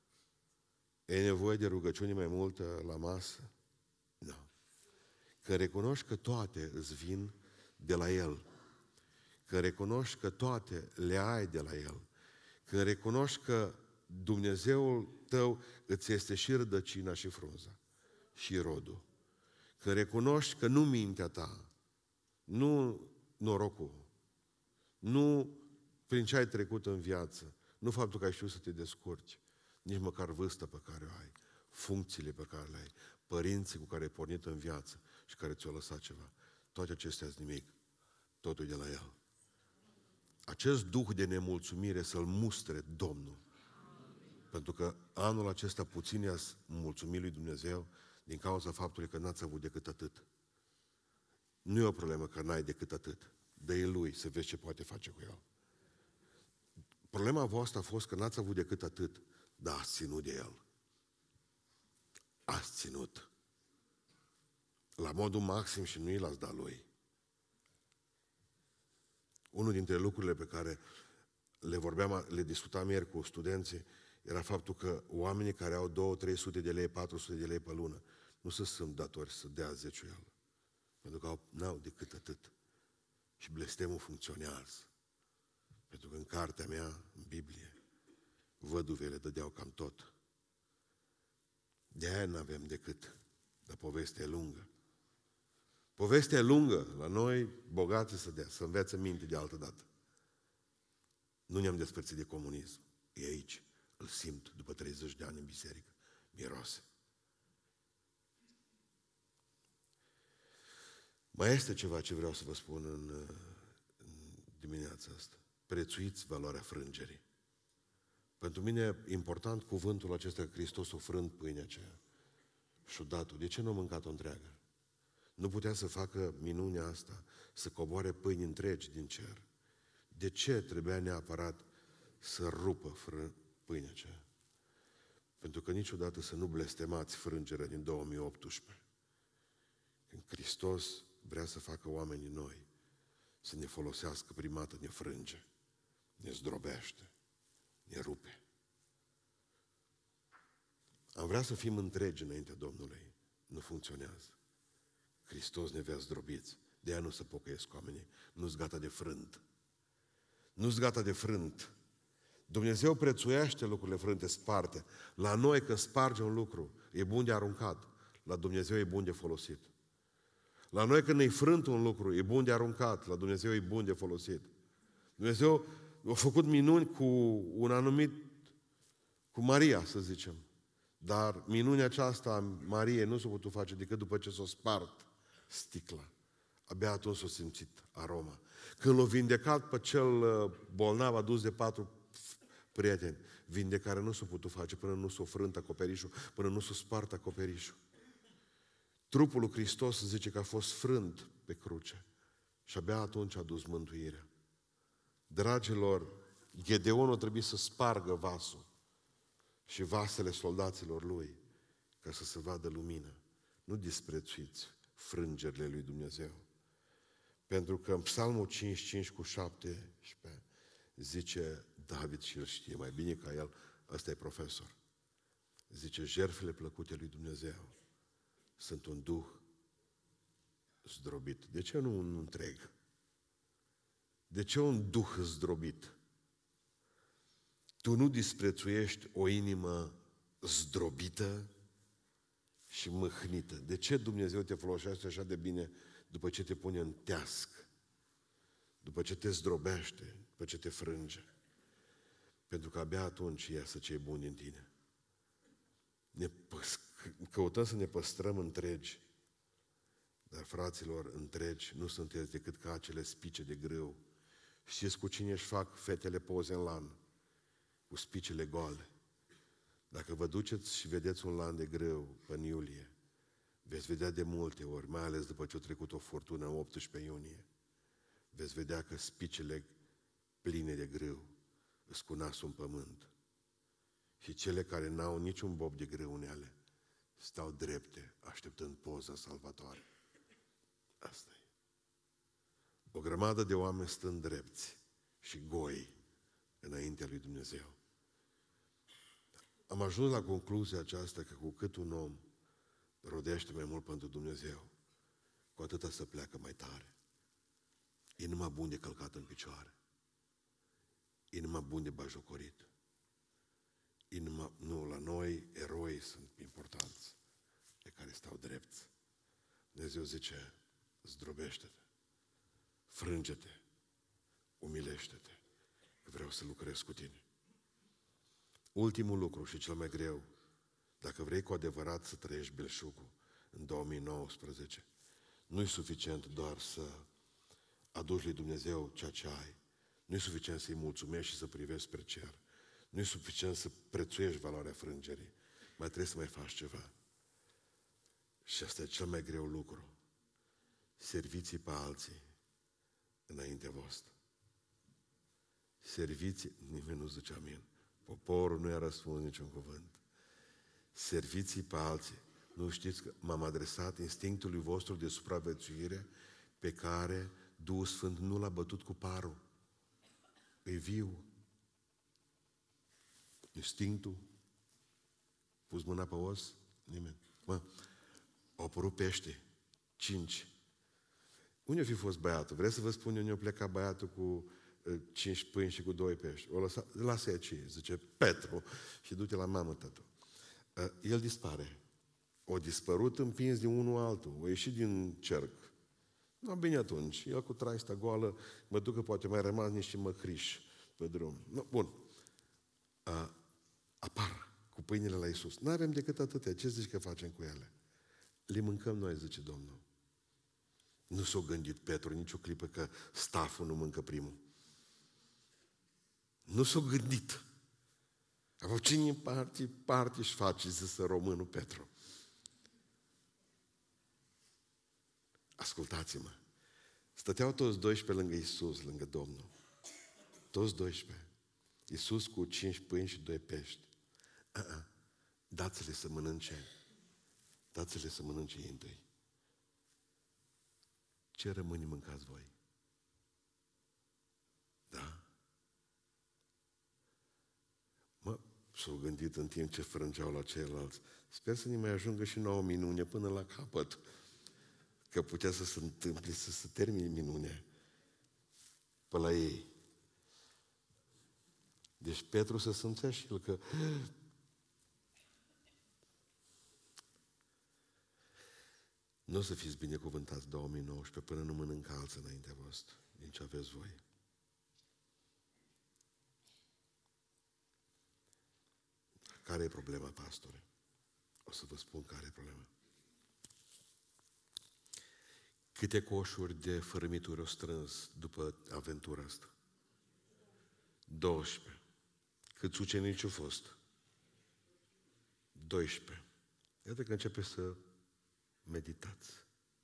E nevoie de rugăciune mai multă la masă? Nu. Când recunoști că toate îți vin de la El, când recunoști că toate le ai de la El, când recunoști că Dumnezeul tău îți este și rădăcina și frunza și rodul, când recunoști că nu mintea ta, nu norocul, nu prin ce ai trecut în viață, nu faptul că ai știut să te descurci, nici măcar vârsta pe care o ai, funcțiile pe care le ai, părinții cu care ai pornit în viață și care ți-au lăsat ceva. Toate acestea sunt nimic. Totul e de la El. Acest duh de nemulțumire să-l mustre Domnul. Pentru că anul acesta puțin i-ați mulțumit lui Dumnezeu din cauza faptului că n-ați avut decât atât. Nu e o problemă că n-ai decât atât. Dă-i Lui să vezi ce poate face cu El. Problema voastră a fost că n-ați avut decât atât, dar ați ținut de El. Ați ținut. La modul maxim și nu i l-ați dat Lui. Unul dintre lucrurile pe care le vorbeam, le discutam ieri cu studenții, era faptul că oamenii care au două trei sute de lei, patru sute de lei pe lună, nu se sunt datori să dea zeciuială. Pentru că au, n-au decât atât. Și blestemul funcționează. Pentru că în cartea mea, în Biblie, văduvele dădeau cam tot. De aia n-avem decât. Dar povestea e lungă. Povestea e lungă. La noi, bogații să dea, să învețe minte de altă dată. Nu ne-am despărțit de comunism. E aici. Îl simt după treizeci de ani în biserică. Miroase. Mai este ceva ce vreau să vă spun în, în dimineața asta. Prețuiți valoarea frângerii. Pentru mine e important cuvântul acesta că Hristos o frânt pâinea aceea și-o dat-o. De ce nu a mâncat-o întreagă? Nu putea să facă minunea asta, să coboare pâini întregi din cer. De ce trebuia neapărat să rupă frân, pâinea aceea? Pentru că niciodată să nu blestemați frângerea din două mii optsprezece. Când Hristos vrea să facă oamenii noi să ne folosească, prima dată ne frânge, ne zdrobește, ne rupe. Am vrea să fim întregi înaintea Domnului. Nu funcționează. Hristos ne vrea zdrobiți. De aia nu se pocăiesc oamenii. Nu-s gata de frânt. Nu-s gata de frânt. Dumnezeu prețuiește lucrurile frânte, sparte. La noi când sparge un lucru, e bun de aruncat. La Dumnezeu e bun de folosit. La noi când e frânt un lucru, e bun de aruncat. La Dumnezeu e bun de folosit. Dumnezeu a făcut minuni cu un anumit, cu Maria, să zicem. Dar minunea aceasta a Mariei nu s-a putut face decât după ce s-a spart sticla. Abia atunci s-a simțit aroma. Când l-a vindecat pe cel bolnav adus de patru prieteni, vindecarea nu s-a putut face până nu s-a frânt acoperișul, până nu s-a spart acoperișul. Trupul lui Hristos zice că a fost frânt pe cruce și abia atunci a dus mântuirea. Dragilor, Gedeon a trebuit să spargă vasul și vasele soldaților lui ca să se vadă lumină. Nu disprețuiți frângerile lui Dumnezeu. Pentru că în Psalmul cincizeci și cinci cu șaptesprezece zice David, și el știe mai bine ca el, ăsta e profesor, zice, jertfele plăcute lui Dumnezeu sunt un duh zdrobit. De ce nu un întreg? De ce un duh zdrobit? Tu nu disprețuiești o inimă zdrobită și mâhnită. De ce Dumnezeu te folosește așa de bine după ce te pune în teasc? După ce te zdrobește, după ce te frânge? Pentru că abia atunci iasă ce e bun din tine. Ne păs- căutăm să ne păstrăm întregi. Dar, fraților, întregi nu sunteți decât ca acele spice de grâu. Știți cu cine își fac fetele poze în lan? Cu spicele goale. Dacă vă duceți și vedeți un lan de grâu în iulie, veți vedea de multe ori, mai ales după ce a trecut o furtună în optsprezece iunie, veți vedea că spicele pline de grâu îs cu nasul în pământ. Și cele care n-au niciun bob de grâu în ele stau drepte, așteptând poza salvatoare. Asta e. O grămadă de oameni stând drepți și goi înaintea lui Dumnezeu. Am ajuns la concluzia aceasta că cu cât un om rodește mai mult pentru Dumnezeu, cu atâta să pleacă mai tare. E numai bun de călcat în picioare. E numai bun de bajocorit. E numai, nu, la noi eroi sunt importanți, pe care stau drepți. Dumnezeu zice, zdrobește-te, frânge-te, umilește-te, că vreau să lucrez cu tine. Ultimul lucru și cel mai greu, dacă vrei cu adevărat să trăiești belșugul în două mii nouăsprezece, nu e suficient doar să aduci lui Dumnezeu ceea ce ai. Nu e suficient să-i mulțumești și să privești spre cer. Nu e suficient să prețuiești valoarea frângerii. Mai trebuie să mai faci ceva. Și asta e cel mai greu lucru. Serviți pe alții înaintea voastră. Serviți, nimeni nu zice amin. Poporul nu i-a răspuns niciun cuvânt. Serviți pe alții. Nu știți că m-am adresat instinctului vostru de supraviețuire pe care Duhul Sfânt nu l-a bătut cu parul. E viu. Instinctul. Pus mâna pe os? Nimeni. Mă, au apărut pește. Cinci. Unde a fi fost băiatul? Vreți să vă spun unde a plecat băiatul cu uh, cinci pâini și cu doi pești? O lăsa, lasă aici, zice Petru, și du-te la mamă, tătu. Uh, el dispare. O dispărut împins de unul altul. O ieșit din cerc. Nu, bine atunci. El cu traista goală, mă duc că poate mai rămas niște măcriși pe drum. No, bun. Uh, apar cu pâinile la Iisus. Nu avem decât atâtea. Ce zici că facem cu ele? Le mâncăm noi, zice Domnul. Nu s-a gândit Petru nicio clipă că staful nu mâncă primul. Nu s-a gândit. Apoi cine în parte, parte își face, zisă românul Petru. Ascultați-mă. Stăteau toți doisprezece lângă Iisus, lângă Domnul. Toți doisprezece. Iisus cu cinci pâini și doi pești. Uh-uh. Dați-le să mănânce. Dați-le să mănânce ei întâi. Ce rămâne mâncați voi? Da? Mă, s-au gândit în timp ce frângeau la ceilalți. Sper să ne mai ajungă și nouă minune până la capăt. Că putea să se întâmple, să se termine minunea. Pe la ei. Deci Petru se simțea și el că nu o să fiți binecuvântați două mii nouăsprezece până nu mănâncă alții înaintea voastră, din ce aveți voi. Care e problema, pastore? O să vă spun care e problema. Câte coșuri de fărâmituri au strâns după aventura asta? doisprezece. Câți ucenici au fost? doisprezece. Iată că începe să meditați.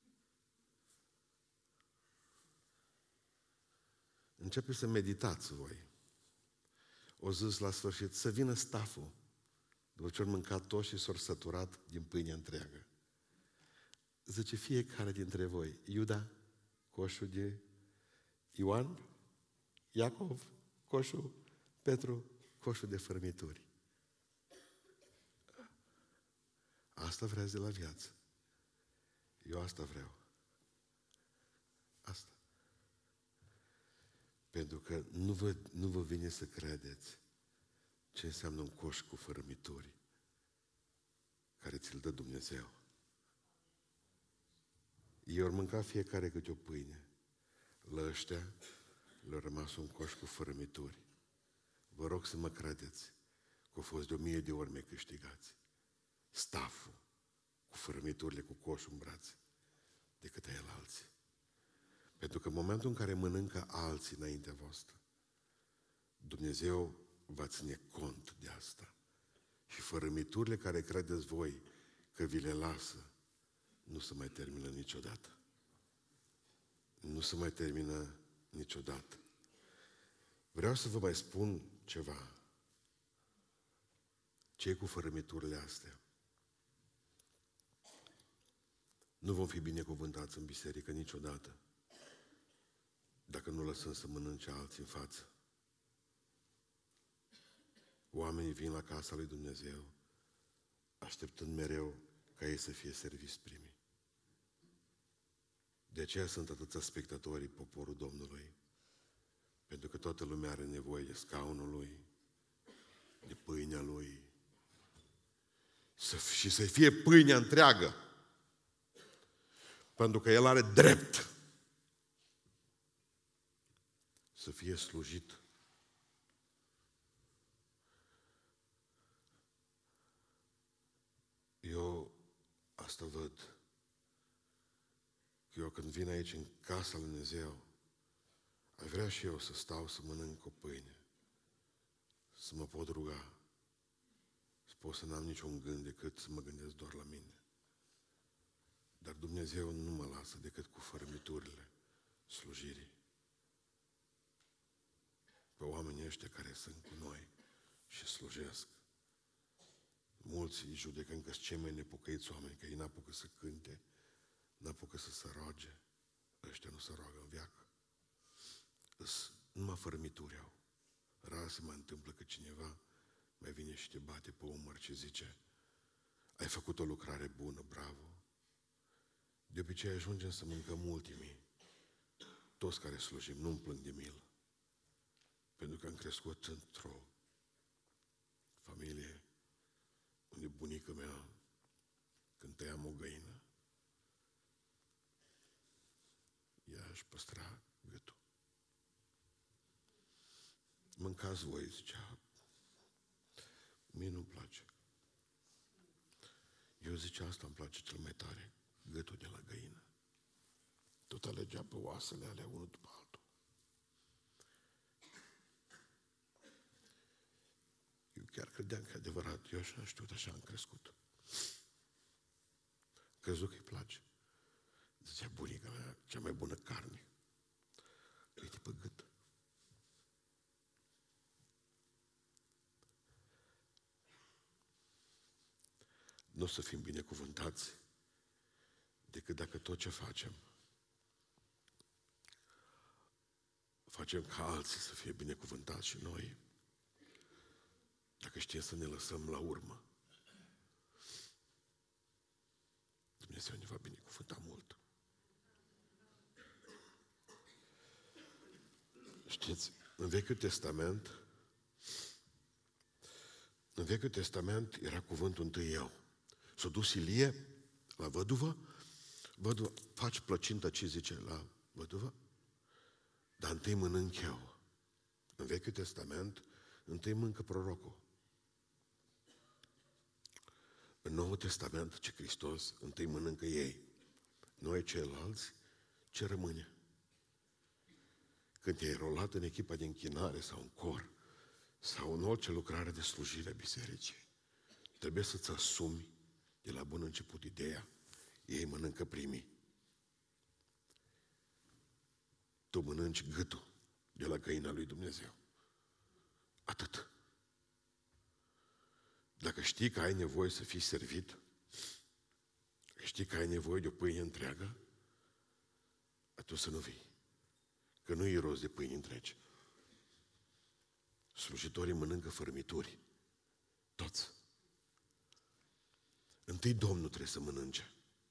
Începe să meditați voi. O zis la sfârșit, să vină staful, după ce au mâncat toți și s-au săturat din pâinea întreagă. Zice fiecare dintre voi, Iuda, coșul de Ioan, Iacov, coșul, Petru, coșul de fărâmituri. Asta vreți de la viață. Eu asta vreau. Asta. Pentru că nu vă, nu vă vine să credeți ce înseamnă un coș cu fărâmituri care ți-l dă Dumnezeu. Ei ori mânca fiecare câte o pâine. La ăștia le-a rămas un coș cu fărâmituri. Vă rog să mă credeți că au fost de o mie de ori mai câștigați. Staful cu fărâmiturile, cu coșul în brațe, decât a el alții. Pentru că în momentul în care mănâncă alții înaintea voastră, Dumnezeu va ține cont de asta. Și fărâmiturile care credeți voi că vi le lasă, nu se mai termină niciodată. Nu se mai termină niciodată. Vreau să vă mai spun ceva. Ce-i cu fărâmiturile astea? Nu vom fi binecuvântați în biserică niciodată dacă nu lăsăm să mănânce alții în față. Oamenii vin la casa lui Dumnezeu așteptând mereu ca ei să fie serviți primii. De aceea sunt atâția spectatorii poporul Domnului. Pentru că toată lumea are nevoie de scaunul lui, de pâinea lui. Să, și să fie pâinea întreagă. Pentru că el are drept să fie slujit. Asta văd. Că eu când vin aici în casa lui Dumnezeu, aș vrea și eu să stau să mănânc o pâine, să mă pot ruga, să pot să n-am niciun gând decât să mă gândesc doar la mine. Dar Dumnezeu nu mă lasă decât cu fărâmiturile slujirii. Pe oamenii ăștia care sunt cu noi și slujesc. Mulți îi judecăm că sunt cei mai nepocăiți oameni, că ei n-apucă să cânte, n-apucă să se roage. Ăștia nu se roagă în veacă. Îs numai fărâmituri au. Rar se mai întâmplă că cineva mai vine și te bate pe umăr și zice: ai făcut o lucrare bună, bravo. De obicei ajungem să mâncăm ultimii. Toți care slujim nu-mi plâng de milă. Pentru că am crescut într-o familie unde bunica mea, când tăiam o găină, ea își păstra gâtul. Mâncați voi, zicea, mie nu-mi place. Eu zicea, asta îmi place cel mai tare, gâtul de la găină. Tot alegea pe oasele alea unul după altul. Eu chiar credeam că e adevărat. Eu așa știu, așa am crescut. Crezut că îi place. Zicea bunica mea, cea mai bună carne. Uite pe gât. Nu o să fim binecuvântați decât dacă tot ce facem facem ca alții să fie binecuvântați și noi, dacă știm să ne lăsăm la urmă. Dumnezeu ne va binecuvânta mult. Știți, în Vechiul Testament, în Vechiul Testament era cuvântul întâi eu. S-a dus Ilie la văduvă, văduvă, faci plăcintă, ce zice la văduvă? Dar întâi mănânc eu. În Vechiul Testament, întâi mâncă prorocul. În Noul Testament, ce Hristos, întâi mănâncă ei. Noi ceilalți, ce rămâne? Când te-ai rolat în echipa de închinare sau în cor, sau în orice lucrare de slujire a bisericii, trebuie să-ți asumi de la bun început ideea, ei mănâncă primii. Tu mănânci gâtul de la găina lui Dumnezeu. Atât. Dacă știi că ai nevoie să fii servit, știi că ai nevoie de o pâine întreagă, atunci să nu vii. Că nu e rost de pâini întregi. Slujitorii mănâncă fărâmituri. Toți. Întâi Domnul trebuie să mănânce.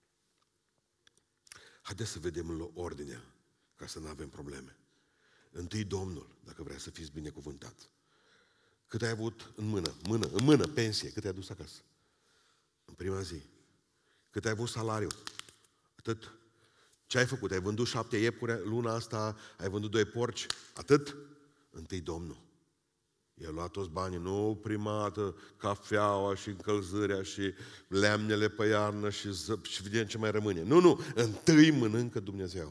Haideți să vedem ordinea, ca să nu avem probleme. Întâi Domnul, dacă vrea să fiți binecuvântați. Cât ai avut în mână, mână, în mână, pensie, cât ai adus acasă? În prima zi. Cât ai avut salariu? Atât. Ce ai făcut? Ai vândut șapte iepuri luna asta, ai vândut doi porci? Atât? Întâi Domnul. I-a luat toți banii, nu prima dată cafeaua și încălzărea și lemnele pe iarnă și zăp și vedem ce mai rămâne. Nu, nu, întâi mănâncă Dumnezeu.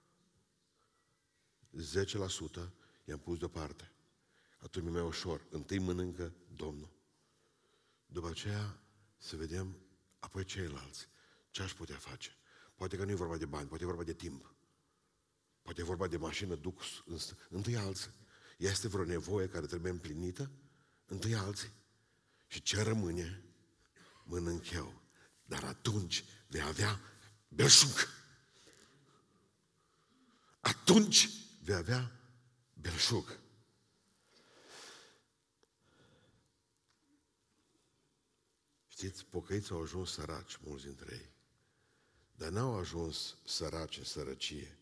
zece la sută i-am pus deoparte. Atunci mi-e mai ușor. Întâi mănâncă Domnul. După aceea să vedem apoi ceilalți. Ce aș putea face? Poate că nu e vorba de bani, poate e vorba de timp. Poate e vorba de mașină, duc întâi alții. Este vreo nevoie care trebuie împlinită? Întâi alții. Și ce rămâne? Mănânc eu. Dar atunci vei avea belșug. Atunci vei avea belșug. Știți, pocăiții au ajuns săraci, mulți dintre ei. Dar n-au ajuns săraci în sărăcie,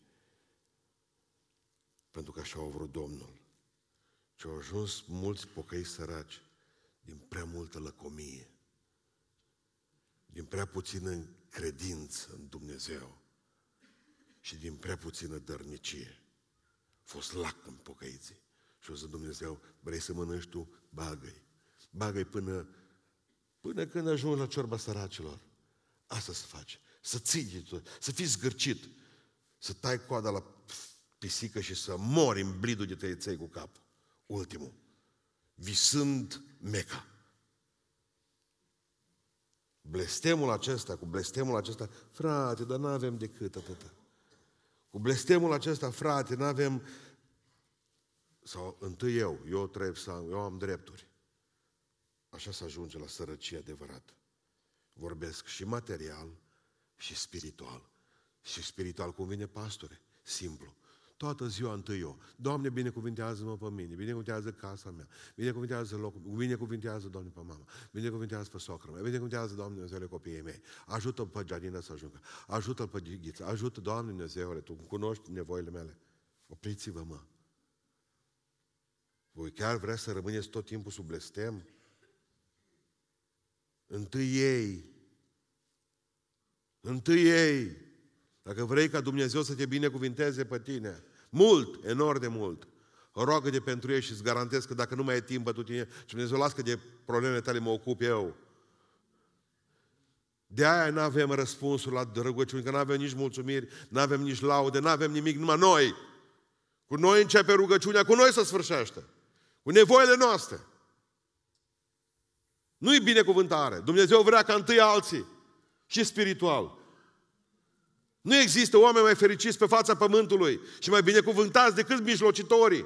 pentru că așa au vrut Domnul. Și au ajuns mulți pocăiți săraci din prea multă lăcomie, din prea puțină credință în Dumnezeu și din prea puțină dărnicie. A fost lac în pocăiții. Și o să Dumnezeu, vrei să mănânci tu? Bagă-i. Bagă-i până, până când ajungi la ciorba săracilor. Asta să faci. Să ții, să fii zgârcit. Să tai coada la pisică și să mori în blidul de tăieței cu capul. Ultimul. Visând Meca. Blestemul acesta, cu blestemul acesta, frate, dar n-avem decât atâta. Cu blestemul acesta, frate, n-avem, sau întâi eu, eu trebuie să am, eu am drepturi. Așa se ajunge la sărăcie adevărată. Vorbesc și material și spiritual. Și spiritual, cum vine pastore, simplu. Toată ziua întâi eu. Doamne, binecuvintează-mă pe mine, binecuvintează casa mea, binecuvintează locul, binecuvintează, Doamne, pe mama, binecuvintează pe socră mea, binecuvintează, Doamne, Dumnezeule, copiii mei. Ajută-l pe Gianina să ajungă, ajută-l pe Ghiță, ajută, Doamne, Dumnezeule, Tu cunoști nevoile mele. Opriți-vă, mă. Voi chiar vreți să rămâneți tot timpul sub blestem? Întâi ei. Întâi ei. Dacă vrei ca Dumnezeu să te binecuvinteze pe tine, mult, enorm de mult, roagă-te pentru ei și îți garantez că dacă nu mai e timp pentru tine, și Dumnezeu lasă de problemele tale mă ocup eu. De aia nu avem răspunsuri la rugăciuni, că nu avem nici mulțumiri, nu avem nici laude, nu avem nimic, numai noi. Cu noi începe rugăciunea, cu noi se sfârșește. Cu nevoile noastre. Nu-i binecuvântare. Dumnezeu vrea ca întâi alții. Și spiritual. Nu există oameni mai fericiți pe fața pământului și mai binecuvântați decât mijlocitorii.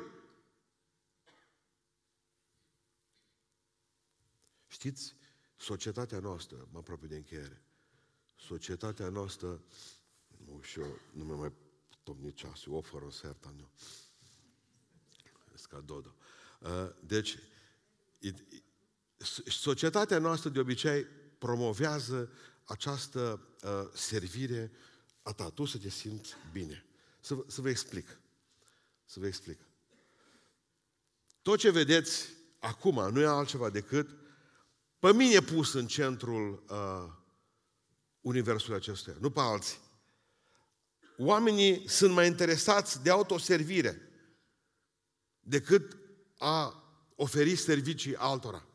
Știți, societatea noastră, mă apropie de încheiere, societatea noastră, nu, și eu nu mă mai tomni ceasul, o fără o serta, nu. Scadodo. Deci, societatea noastră de obicei promovează această uh, servire a ta, tu să te simți bine. Să, să vă explic. Să vă explic. Tot ce vedeți acum nu e altceva decât pe mine pus în centrul uh, universului acestuia, nu pe alții. Oamenii sunt mai interesați de autoservire decât a oferi servicii altora.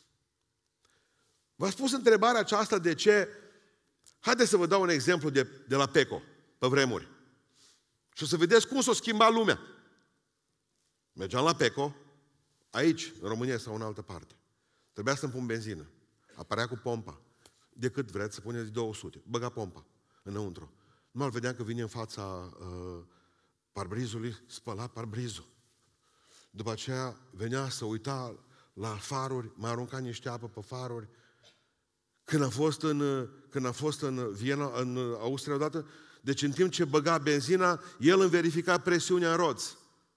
V-ați pus întrebarea aceasta de ce? Haideți să vă dau un exemplu de, de la Peco, pe vremuri. Și o să vedeți cum s-a schimbat lumea. Mergeam la Peco, aici, în România sau în altă parte. Trebuia să-mi pun benzină. Apărea cu pompa. De cât vreți să puneți două sute. Băga pompa înăuntru. Nu-l vedeam că vine în fața uh, parbrizului, spăla parbrizul. După aceea venea să uita la faruri, mai arunca niște apă pe faruri. Când a fost în, când a fost în Viena, în Austria odată, deci în timp ce băga benzina, el îmi verifica presiunea în roți.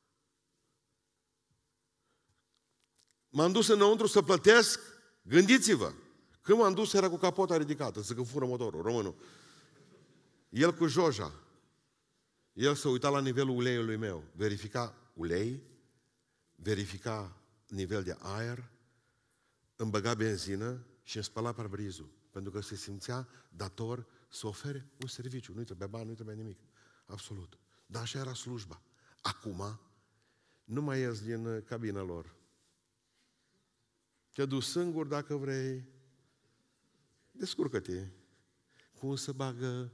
M-am dus înăuntru să plătesc, gândiți-vă, când m-am dus era cu capota ridicată, să că fură motorul, românul. El cu joja. El s-a uitat la nivelul uleiului meu, verifica ulei, verifica nivel de aer, îmi băga benzină și îmi spăla parbrizul, pentru că se simțea dator să ofere un serviciu. Nu-i trebuia bani, nu-i trebuia nimic. Absolut. Dar așa era slujba. Acum, nu mai ies din cabina lor. Te duci singur dacă vrei. Descurcă-te. Cum să bagă?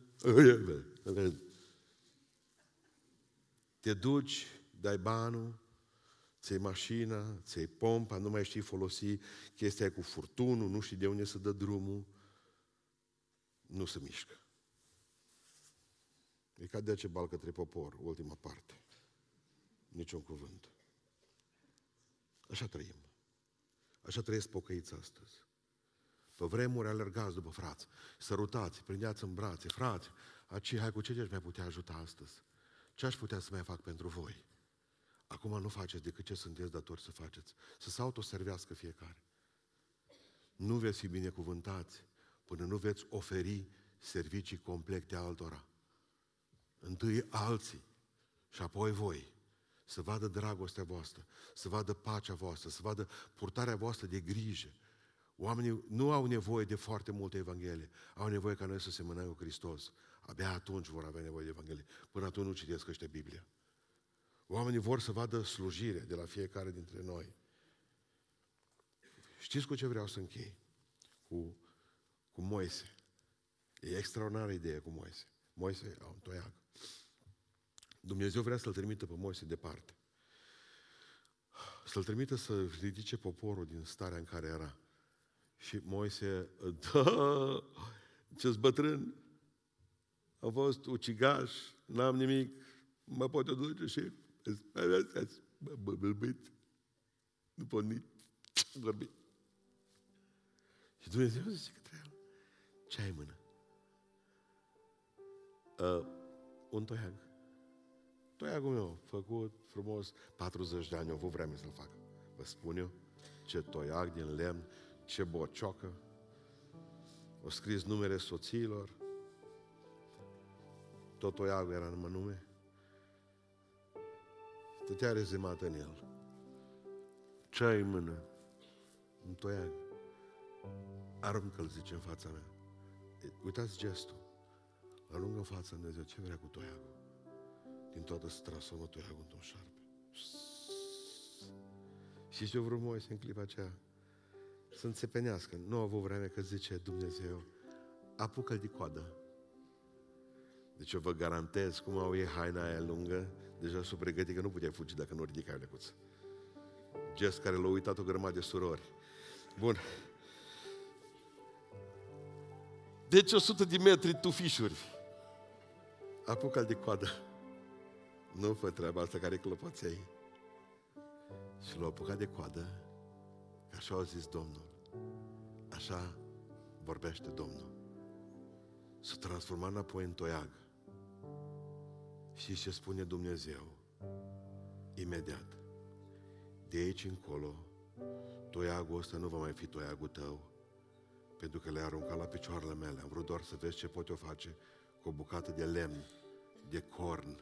Te duci, dai banul, ți-ai mașina, ți-ai pompa, nu mai știi folosi chestia cu furtunul, nu știi de unde să dă drumul, nu se mișcă. E ca de ce bal către popor, ultima parte. Niciun cuvânt. Așa trăim. Așa trăiesc pocăiți astăzi. Pe vremuri alergați după frați, sărutați, prindeați în brațe, frați, aici, hai, cu ce te-aș mai putea ajuta astăzi? Ce aș putea să mai fac pentru voi? Acum nu faceți decât ce sunteți datori să faceți. Să se autoservească fiecare. Nu veți fi binecuvântați până nu veți oferi servicii complete altora. Întâi alții și apoi voi. Să vadă dragostea voastră, să vadă pacea voastră, să vadă purtarea voastră de grijă. Oamenii nu au nevoie de foarte multe evanghelie, au nevoie ca noi să semănăm cu Hristos. Abia atunci vor avea nevoie de evanghelie. Până atunci nu citesc ăștia Biblia. Oamenii vor să vadă slujire de la fiecare dintre noi. Știți cu ce vreau să închei? Cu, cu Moise. E extraordinară ideea cu Moise. Moise a un toiag. Dumnezeu vrea să-l trimită pe Moise departe. Să-l trimită să ridice poporul din starea în care era. Și Moise, da, ce-s bătrân, am fost ucigaș, n-am nimic, mă pot duce și mă bălbit, nu pot nici vorbi. Și Dumnezeu zice către el, ce ai în mână? Uh, un toiag. Toiagul meu, făcut frumos, patruzeci de ani, au avut vreme să-l facă. Vă spun eu, ce toiag din lemn, ce bociocă. O scris numele soțiilor. Tot toiagul era numai nume. Stătea rezemat în el. Ce ai în mână? Un toiag. Aruncă-l, zice, în fața mea. Uitați gestul. Aruncă în fața lui Dumnezeu. Ce vrea cu toiagul? Din toată să transformă toiagul într-un șarpe. Și ce-o vrut Moise în clipa aceea? Să înțepenească. Nu a avut vreme că zice Dumnezeu, apucă-l de coadă. Deci eu vă garantez, cum au ei haina aia lungă, deja s-o pregătit că nu puteai fugi dacă nu ridicai o lecuță. Gest care l-a uitat o grămadă de surori. Bun. Deci o sută de metri tufișuri. Apucă-l de coadă. Nu fă treaba asta care clopoței. Și l-a apucat de coadă, că așa a zis Domnul. Așa vorbește Domnul. S-a transformat înapoi în toiag. Și ce spune Dumnezeu? Imediat. De aici încolo, toiagul ăsta nu va mai fi toiagul tău, pentru că le-ai aruncat la picioarele mele. Am vrut doar să vezi ce pot eu face cu o bucată de lemn, de corn.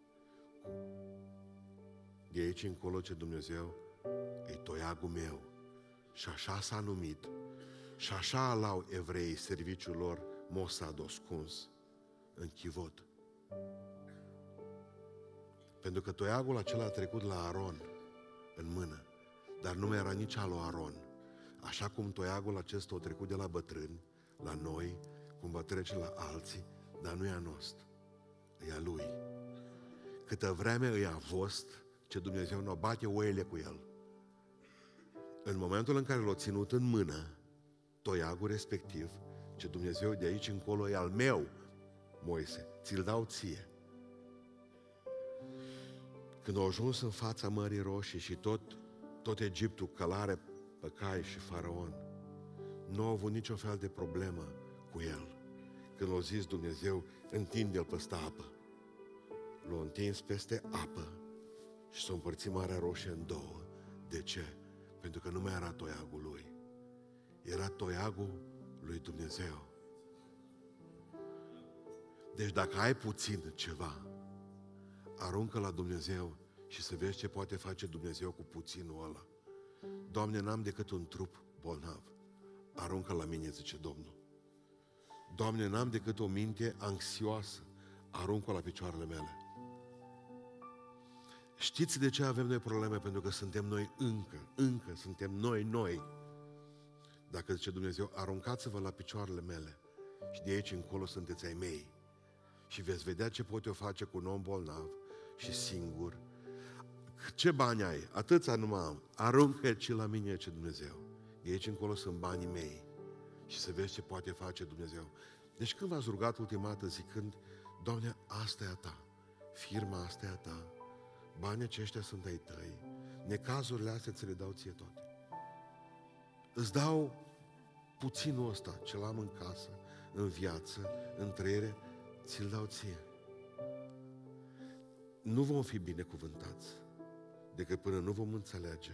De aici încolo, ce Dumnezeu, e toiagul meu. Și așa s-a numit. Și așa alau evreii serviciul lor Mossad ascuns în chivot. Pentru că toiagul acela a trecut la Aron în mână, dar nu mai era nici al lui Aron. Așa cum toiagul acesta a trecut de la bătrâni la noi, cum va trece la alții, dar nu e a nostru, e a lui. Câtă vreme îi a fost, ce Dumnezeu nu bate oile cu el. În momentul în care l-a ținut în mână, toiagul respectiv, ce Dumnezeu de aici încolo e al meu, Moise, ți-l dau ție. Când au ajuns în fața Mării Roșii și tot, tot Egiptul, călare pe cai și faraon, nu au avut nicio fel de problemă cu el. Când l-a zis Dumnezeu, întinde-l peste apă. L-a întins peste apă și s-a împărțit Marea Roșie în două. De ce? Pentru că nu mai era toiagul lui. Era toiagul lui Dumnezeu. Deci dacă ai puțin ceva, aruncă la Dumnezeu și să vezi ce poate face Dumnezeu cu puținul ăla. Doamne, n-am decât un trup bolnav. Aruncă la mine, zice Domnul. Doamne, n-am decât o minte anxioasă. Aruncă la picioarele mele. Știți de ce avem noi probleme? Pentru că suntem noi încă, încă suntem noi, noi. Dacă zice Dumnezeu, aruncați-vă la picioarele mele și de aici încolo sunteți ai mei. Și veți vedea ce pot eu face cu un om bolnav și singur. Ce bani ai? Atâția nu am. Aruncă-ci la mine, ce Dumnezeu. De aici încolo sunt banii mei. Și să vezi ce poate face Dumnezeu. Deci când v-ați rugat ultima dată zicând, Doamne, asta e a Ta, firma asta e a Ta, banii aceștia sunt ai Tăi, necazurile astea ți le dau ție toate. Îți dau puținul ăsta, ce l-am în casă, în viață, în trăire, ți-l dau ție. Nu vom fi binecuvântați decât până nu vom înțelege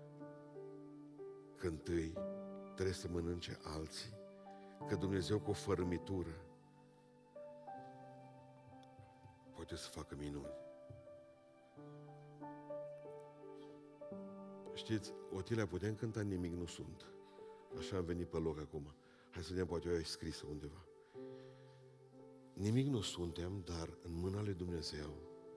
că întâi trebuie să mănânce alții, că Dumnezeu cu o fărâmitură poate să facă minuni. Știți, Otilia, putem cânta Nimic nu sunt. Așa am venit pe loc acum. Hai să vedem, poate eu ai scris undeva. Nimic nu suntem, dar în mâna lui Dumnezeu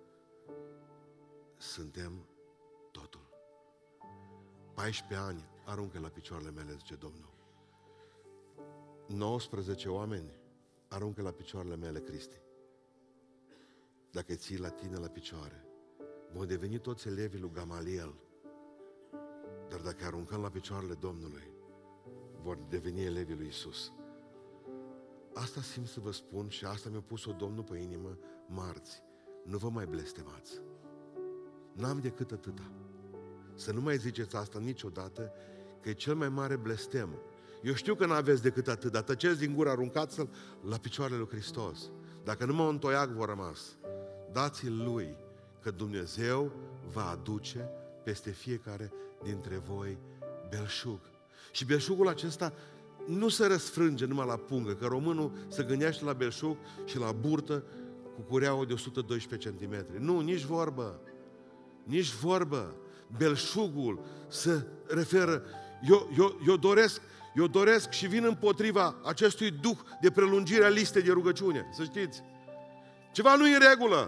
suntem totul. paisprezece ani, aruncă la picioarele mele, zice Domnul. nouăsprezece oameni aruncă la picioarele mele, Cristi. Dacă îi ții la tine la picioare, vom deveni toți elevii lui Gamaliel. Dar dacă aruncăm la picioarele Domnului, vor deveni elevii lui Iisus. Asta simt să vă spun și asta mi-a pus-o Domnul pe inimă marți. Nu vă mai blestemați. N-am decât atâta. Să nu mai ziceți asta niciodată, că e cel mai mare blestem. Eu știu că n-aveți decât atât, dar tăceți din gură, aruncați-l la picioarele lui Hristos. Dacă numai un toiac vor rămas, dați-l lui, că Dumnezeu va aduce peste fiecare dintre voi belșug. Și belșugul acesta nu se răsfrânge numai la pungă, că românul se gândește la belșug și la burtă cu cureaua de o sută doisprezece centimetri. Nu, nici vorbă. Nici vorbă. Belșugul se referă... Eu, eu, eu, doresc, eu doresc și vin împotriva acestui duh de prelungire a listei de rugăciune. Să știți. Ceva nu e în regulă.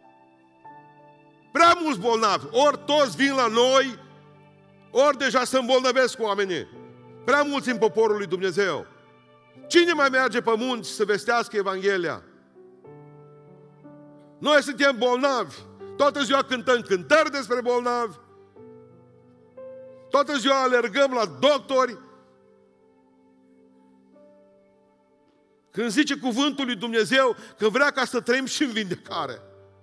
Prea mulți bolnavi. Ori toți vin la noi, ori deja se îmbolnăvesc oamenii. Prea mulți în poporul lui Dumnezeu. Cine mai merge pe munți să vestească Evanghelia? Noi suntem bolnavi. Toată ziua cântăm cântări despre bolnavi. Toată ziua alergăm la doctori. Când zice cuvântul lui Dumnezeu că vrea ca să trăim și în vindecare.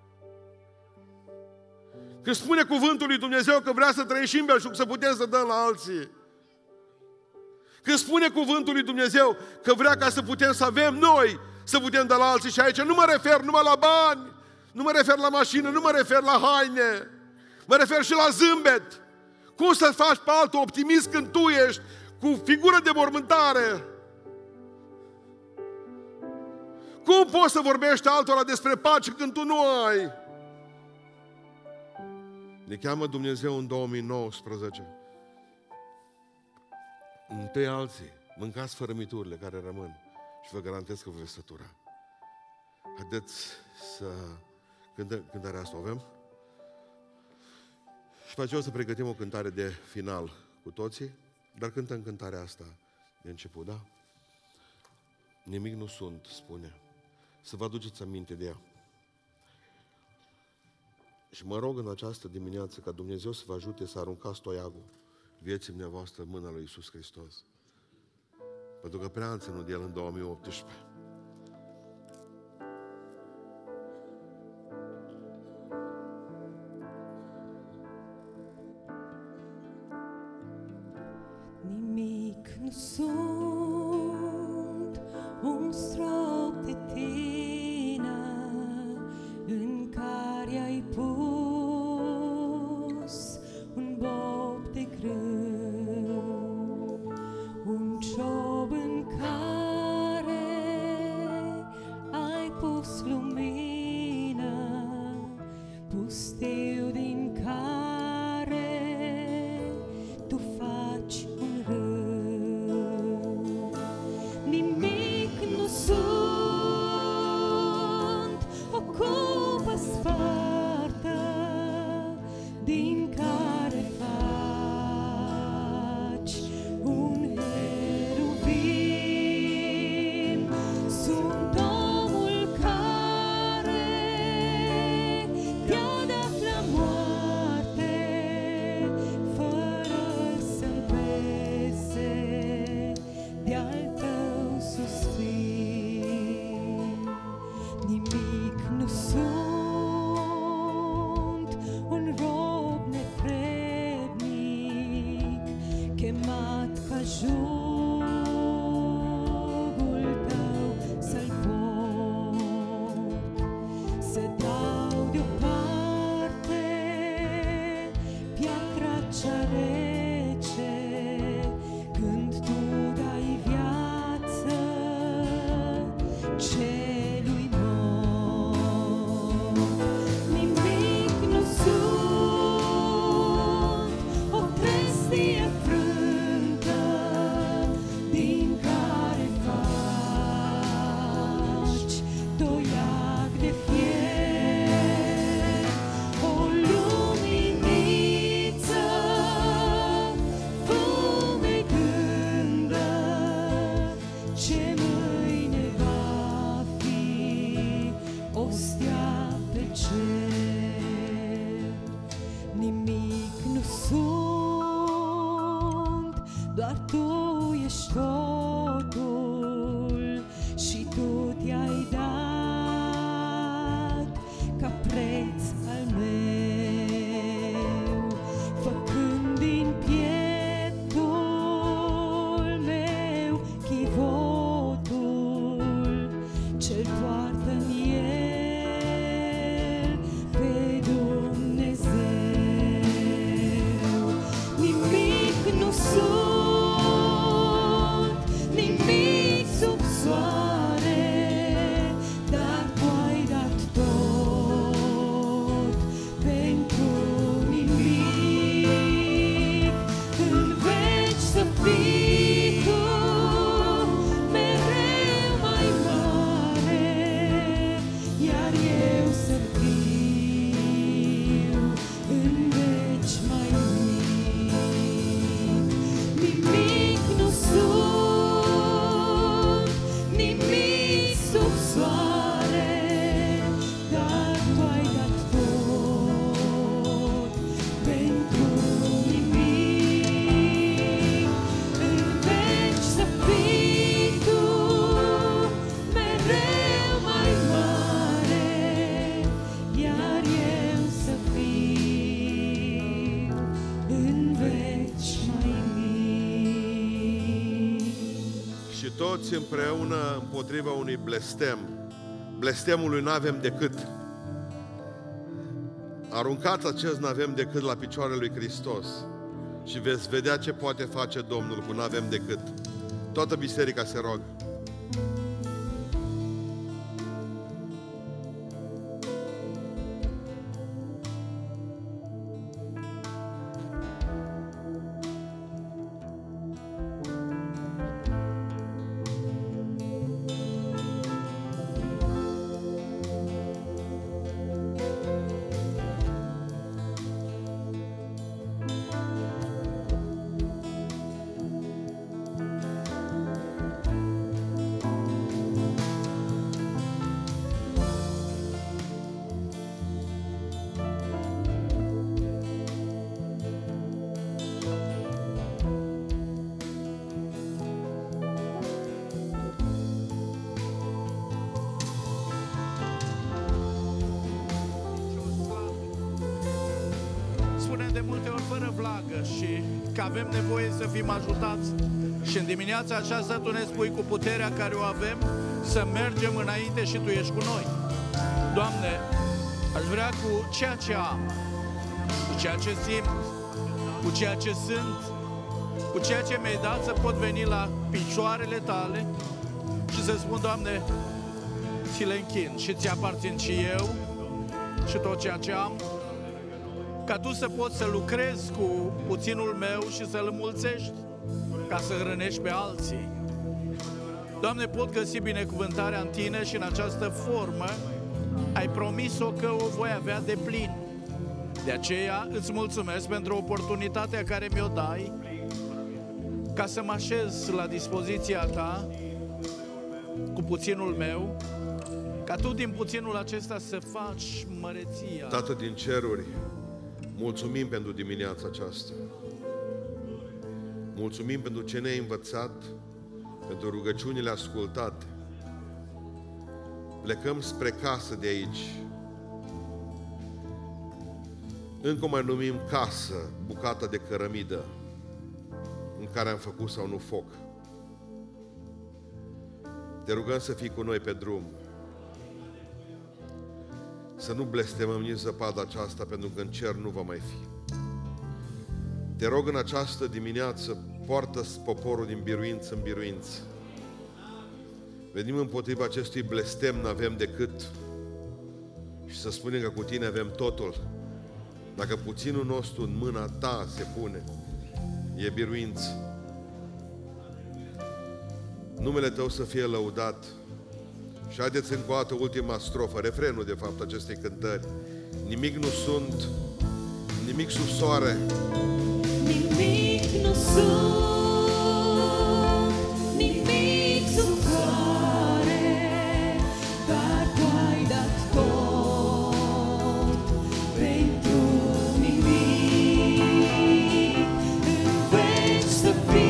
Când spune cuvântul lui Dumnezeu că vrea să trăim și în belșug, să putem să dăm la alții. Când spune cuvântul lui Dumnezeu că vrea ca să putem să avem noi, să putem da la alții, și aici nu mă refer numai la bani, nu mă refer la mașină, nu mă refer la haine, mă refer și la zâmbet. Cum să faci pe altul optimist când tu ești cu figură de mormântare? Cum poți să vorbești altora despre pace când tu nu ai? Ne cheamă Dumnezeu în două mii nouăsprezece. Întâi alții, mâncați fărămiturile care rămân și vă garantez că vă veți sătura. Haideți să cântăm cântarea asta, o avem? Și pe aceea o să pregătim o cântare de final cu toții, dar cântăm cântarea asta de început, da? Nimic nu sunt, spune. Să vă aduceți aminte de ea. Și mă rog în această dimineață ca Dumnezeu să vă ajute să aruncați toiagul vieții dumneavoastră în mâna lui Iisus Hristos. Pentru că prea am ținut de El în două mii optsprezece. Nimic nu sunt, un strop de tine în care ai pus un bob de grâu, un ciob în care ai pus lumină, pustiu din care tu faci un râu. Nimic nu sunt, o cupă spartă din care faci un heruvim. Sunt omul care te-a dat la moarte fără să-mi pese de-al tău suspin. Nimic nu sunt, un rob nevrednic, chemat ca jugul tău să-l port. Să dau deoparte piatra cea rece când tu dai viață celui mort. Nimic nu sunt, o trestie frântă din care faci toiag de fier, o luminiță toți împreună împotriva unui blestem. Blestemului nu avem decât. Aruncați acest n-avem decât la picioarele lui Hristos și veți vedea ce poate face Domnul cu n-avem decât. Toată biserica se roagă. De multe ori fără vlagă și că avem nevoie să fim ajutați. Și în dimineața aceasta Tu ne spui cu puterea care o avem să mergem înainte și Tu ești cu noi. Doamne, aș vrea cu ceea ce am, cu ceea ce simt, cu ceea ce sunt, cu ceea ce mi-ai dat să pot veni la picioarele Tale și să spun, Doamne, Ți le închin și Ți aparțin și eu și tot ceea ce am, ca Tu să poți să lucrezi cu puținul meu și să-l înmulțești, ca să hrănești pe alții. Doamne, pot găsi binecuvântarea în Tine și în această formă ai promis-o că o voi avea de plin. De aceea îți mulțumesc pentru oportunitatea care mi-o dai ca să mă așez la dispoziția Ta cu puținul meu, ca Tu din puținul acesta să faci măreția. Tată din ceruri, mulțumim pentru dimineața aceasta. Mulțumim pentru ce ne-ai învățat, pentru rugăciunile ascultate. Plecăm spre casă de aici. Încă mai numim casă bucata de cărămidă în care am făcut sau nu foc. Te rugăm să fii cu noi pe drum. Să nu blestemăm nici zăpada aceasta, pentru că în cer nu va mai fi. Te rog în această dimineață, poartă poporul din biruință în biruință. Venim împotriva acestui blestem, n-avem decât, și să spunem că cu Tine avem totul. Dacă puținul nostru în mâna Ta se pune, e biruință. Numele Tău să fie lăudat. Și haideți încă o dată ultima strofă, refrenul de fapt acestei cântări. Nimic nu sunt, nimic sub soare. Nimic nu sunt, nimic sub soare, dar Tu ai dat tot pentru nimic. În veci să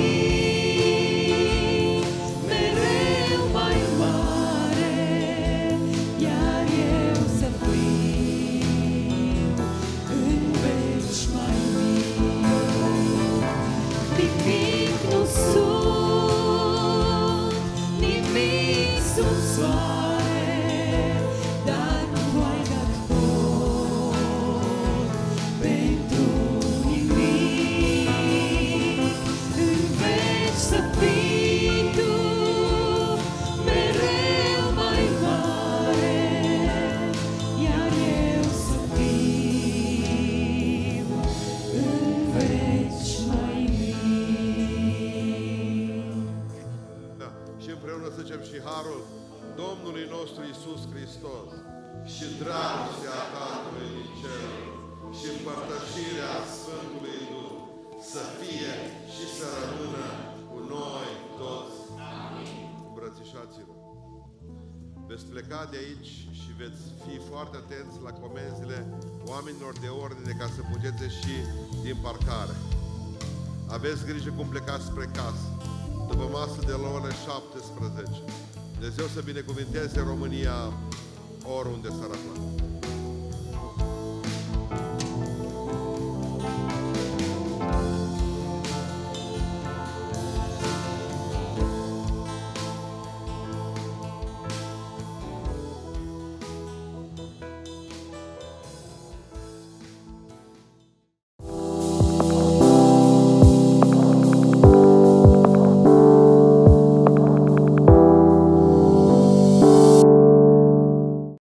fii mereu mai mare, iar eu să fiu în veci mai mic. Nimic nu sunt, nimic sub soare, dar Tu ai dat tot pentru nimic. În veci să fii Tu mereu mai mare, iar eu să fiu în veci mai mic. Da. Și împreună să zicem și harul Domnului nostru Iisus Hristos și dragostea Tatălui din cer și împărtășirea Sfântului Duh să fie și să rămână cu noi toți. Amin. Îmbrățișați-vă. Veți pleca de aici și veți fi foarte atenți la comenzile oamenilor de ordine ca să puteți ieși din parcare. Aveți grijă cum plecați spre casă. După masă de la ore șaptesprezece. Dumnezeu să binecuvinteze România oriunde s-ar afla.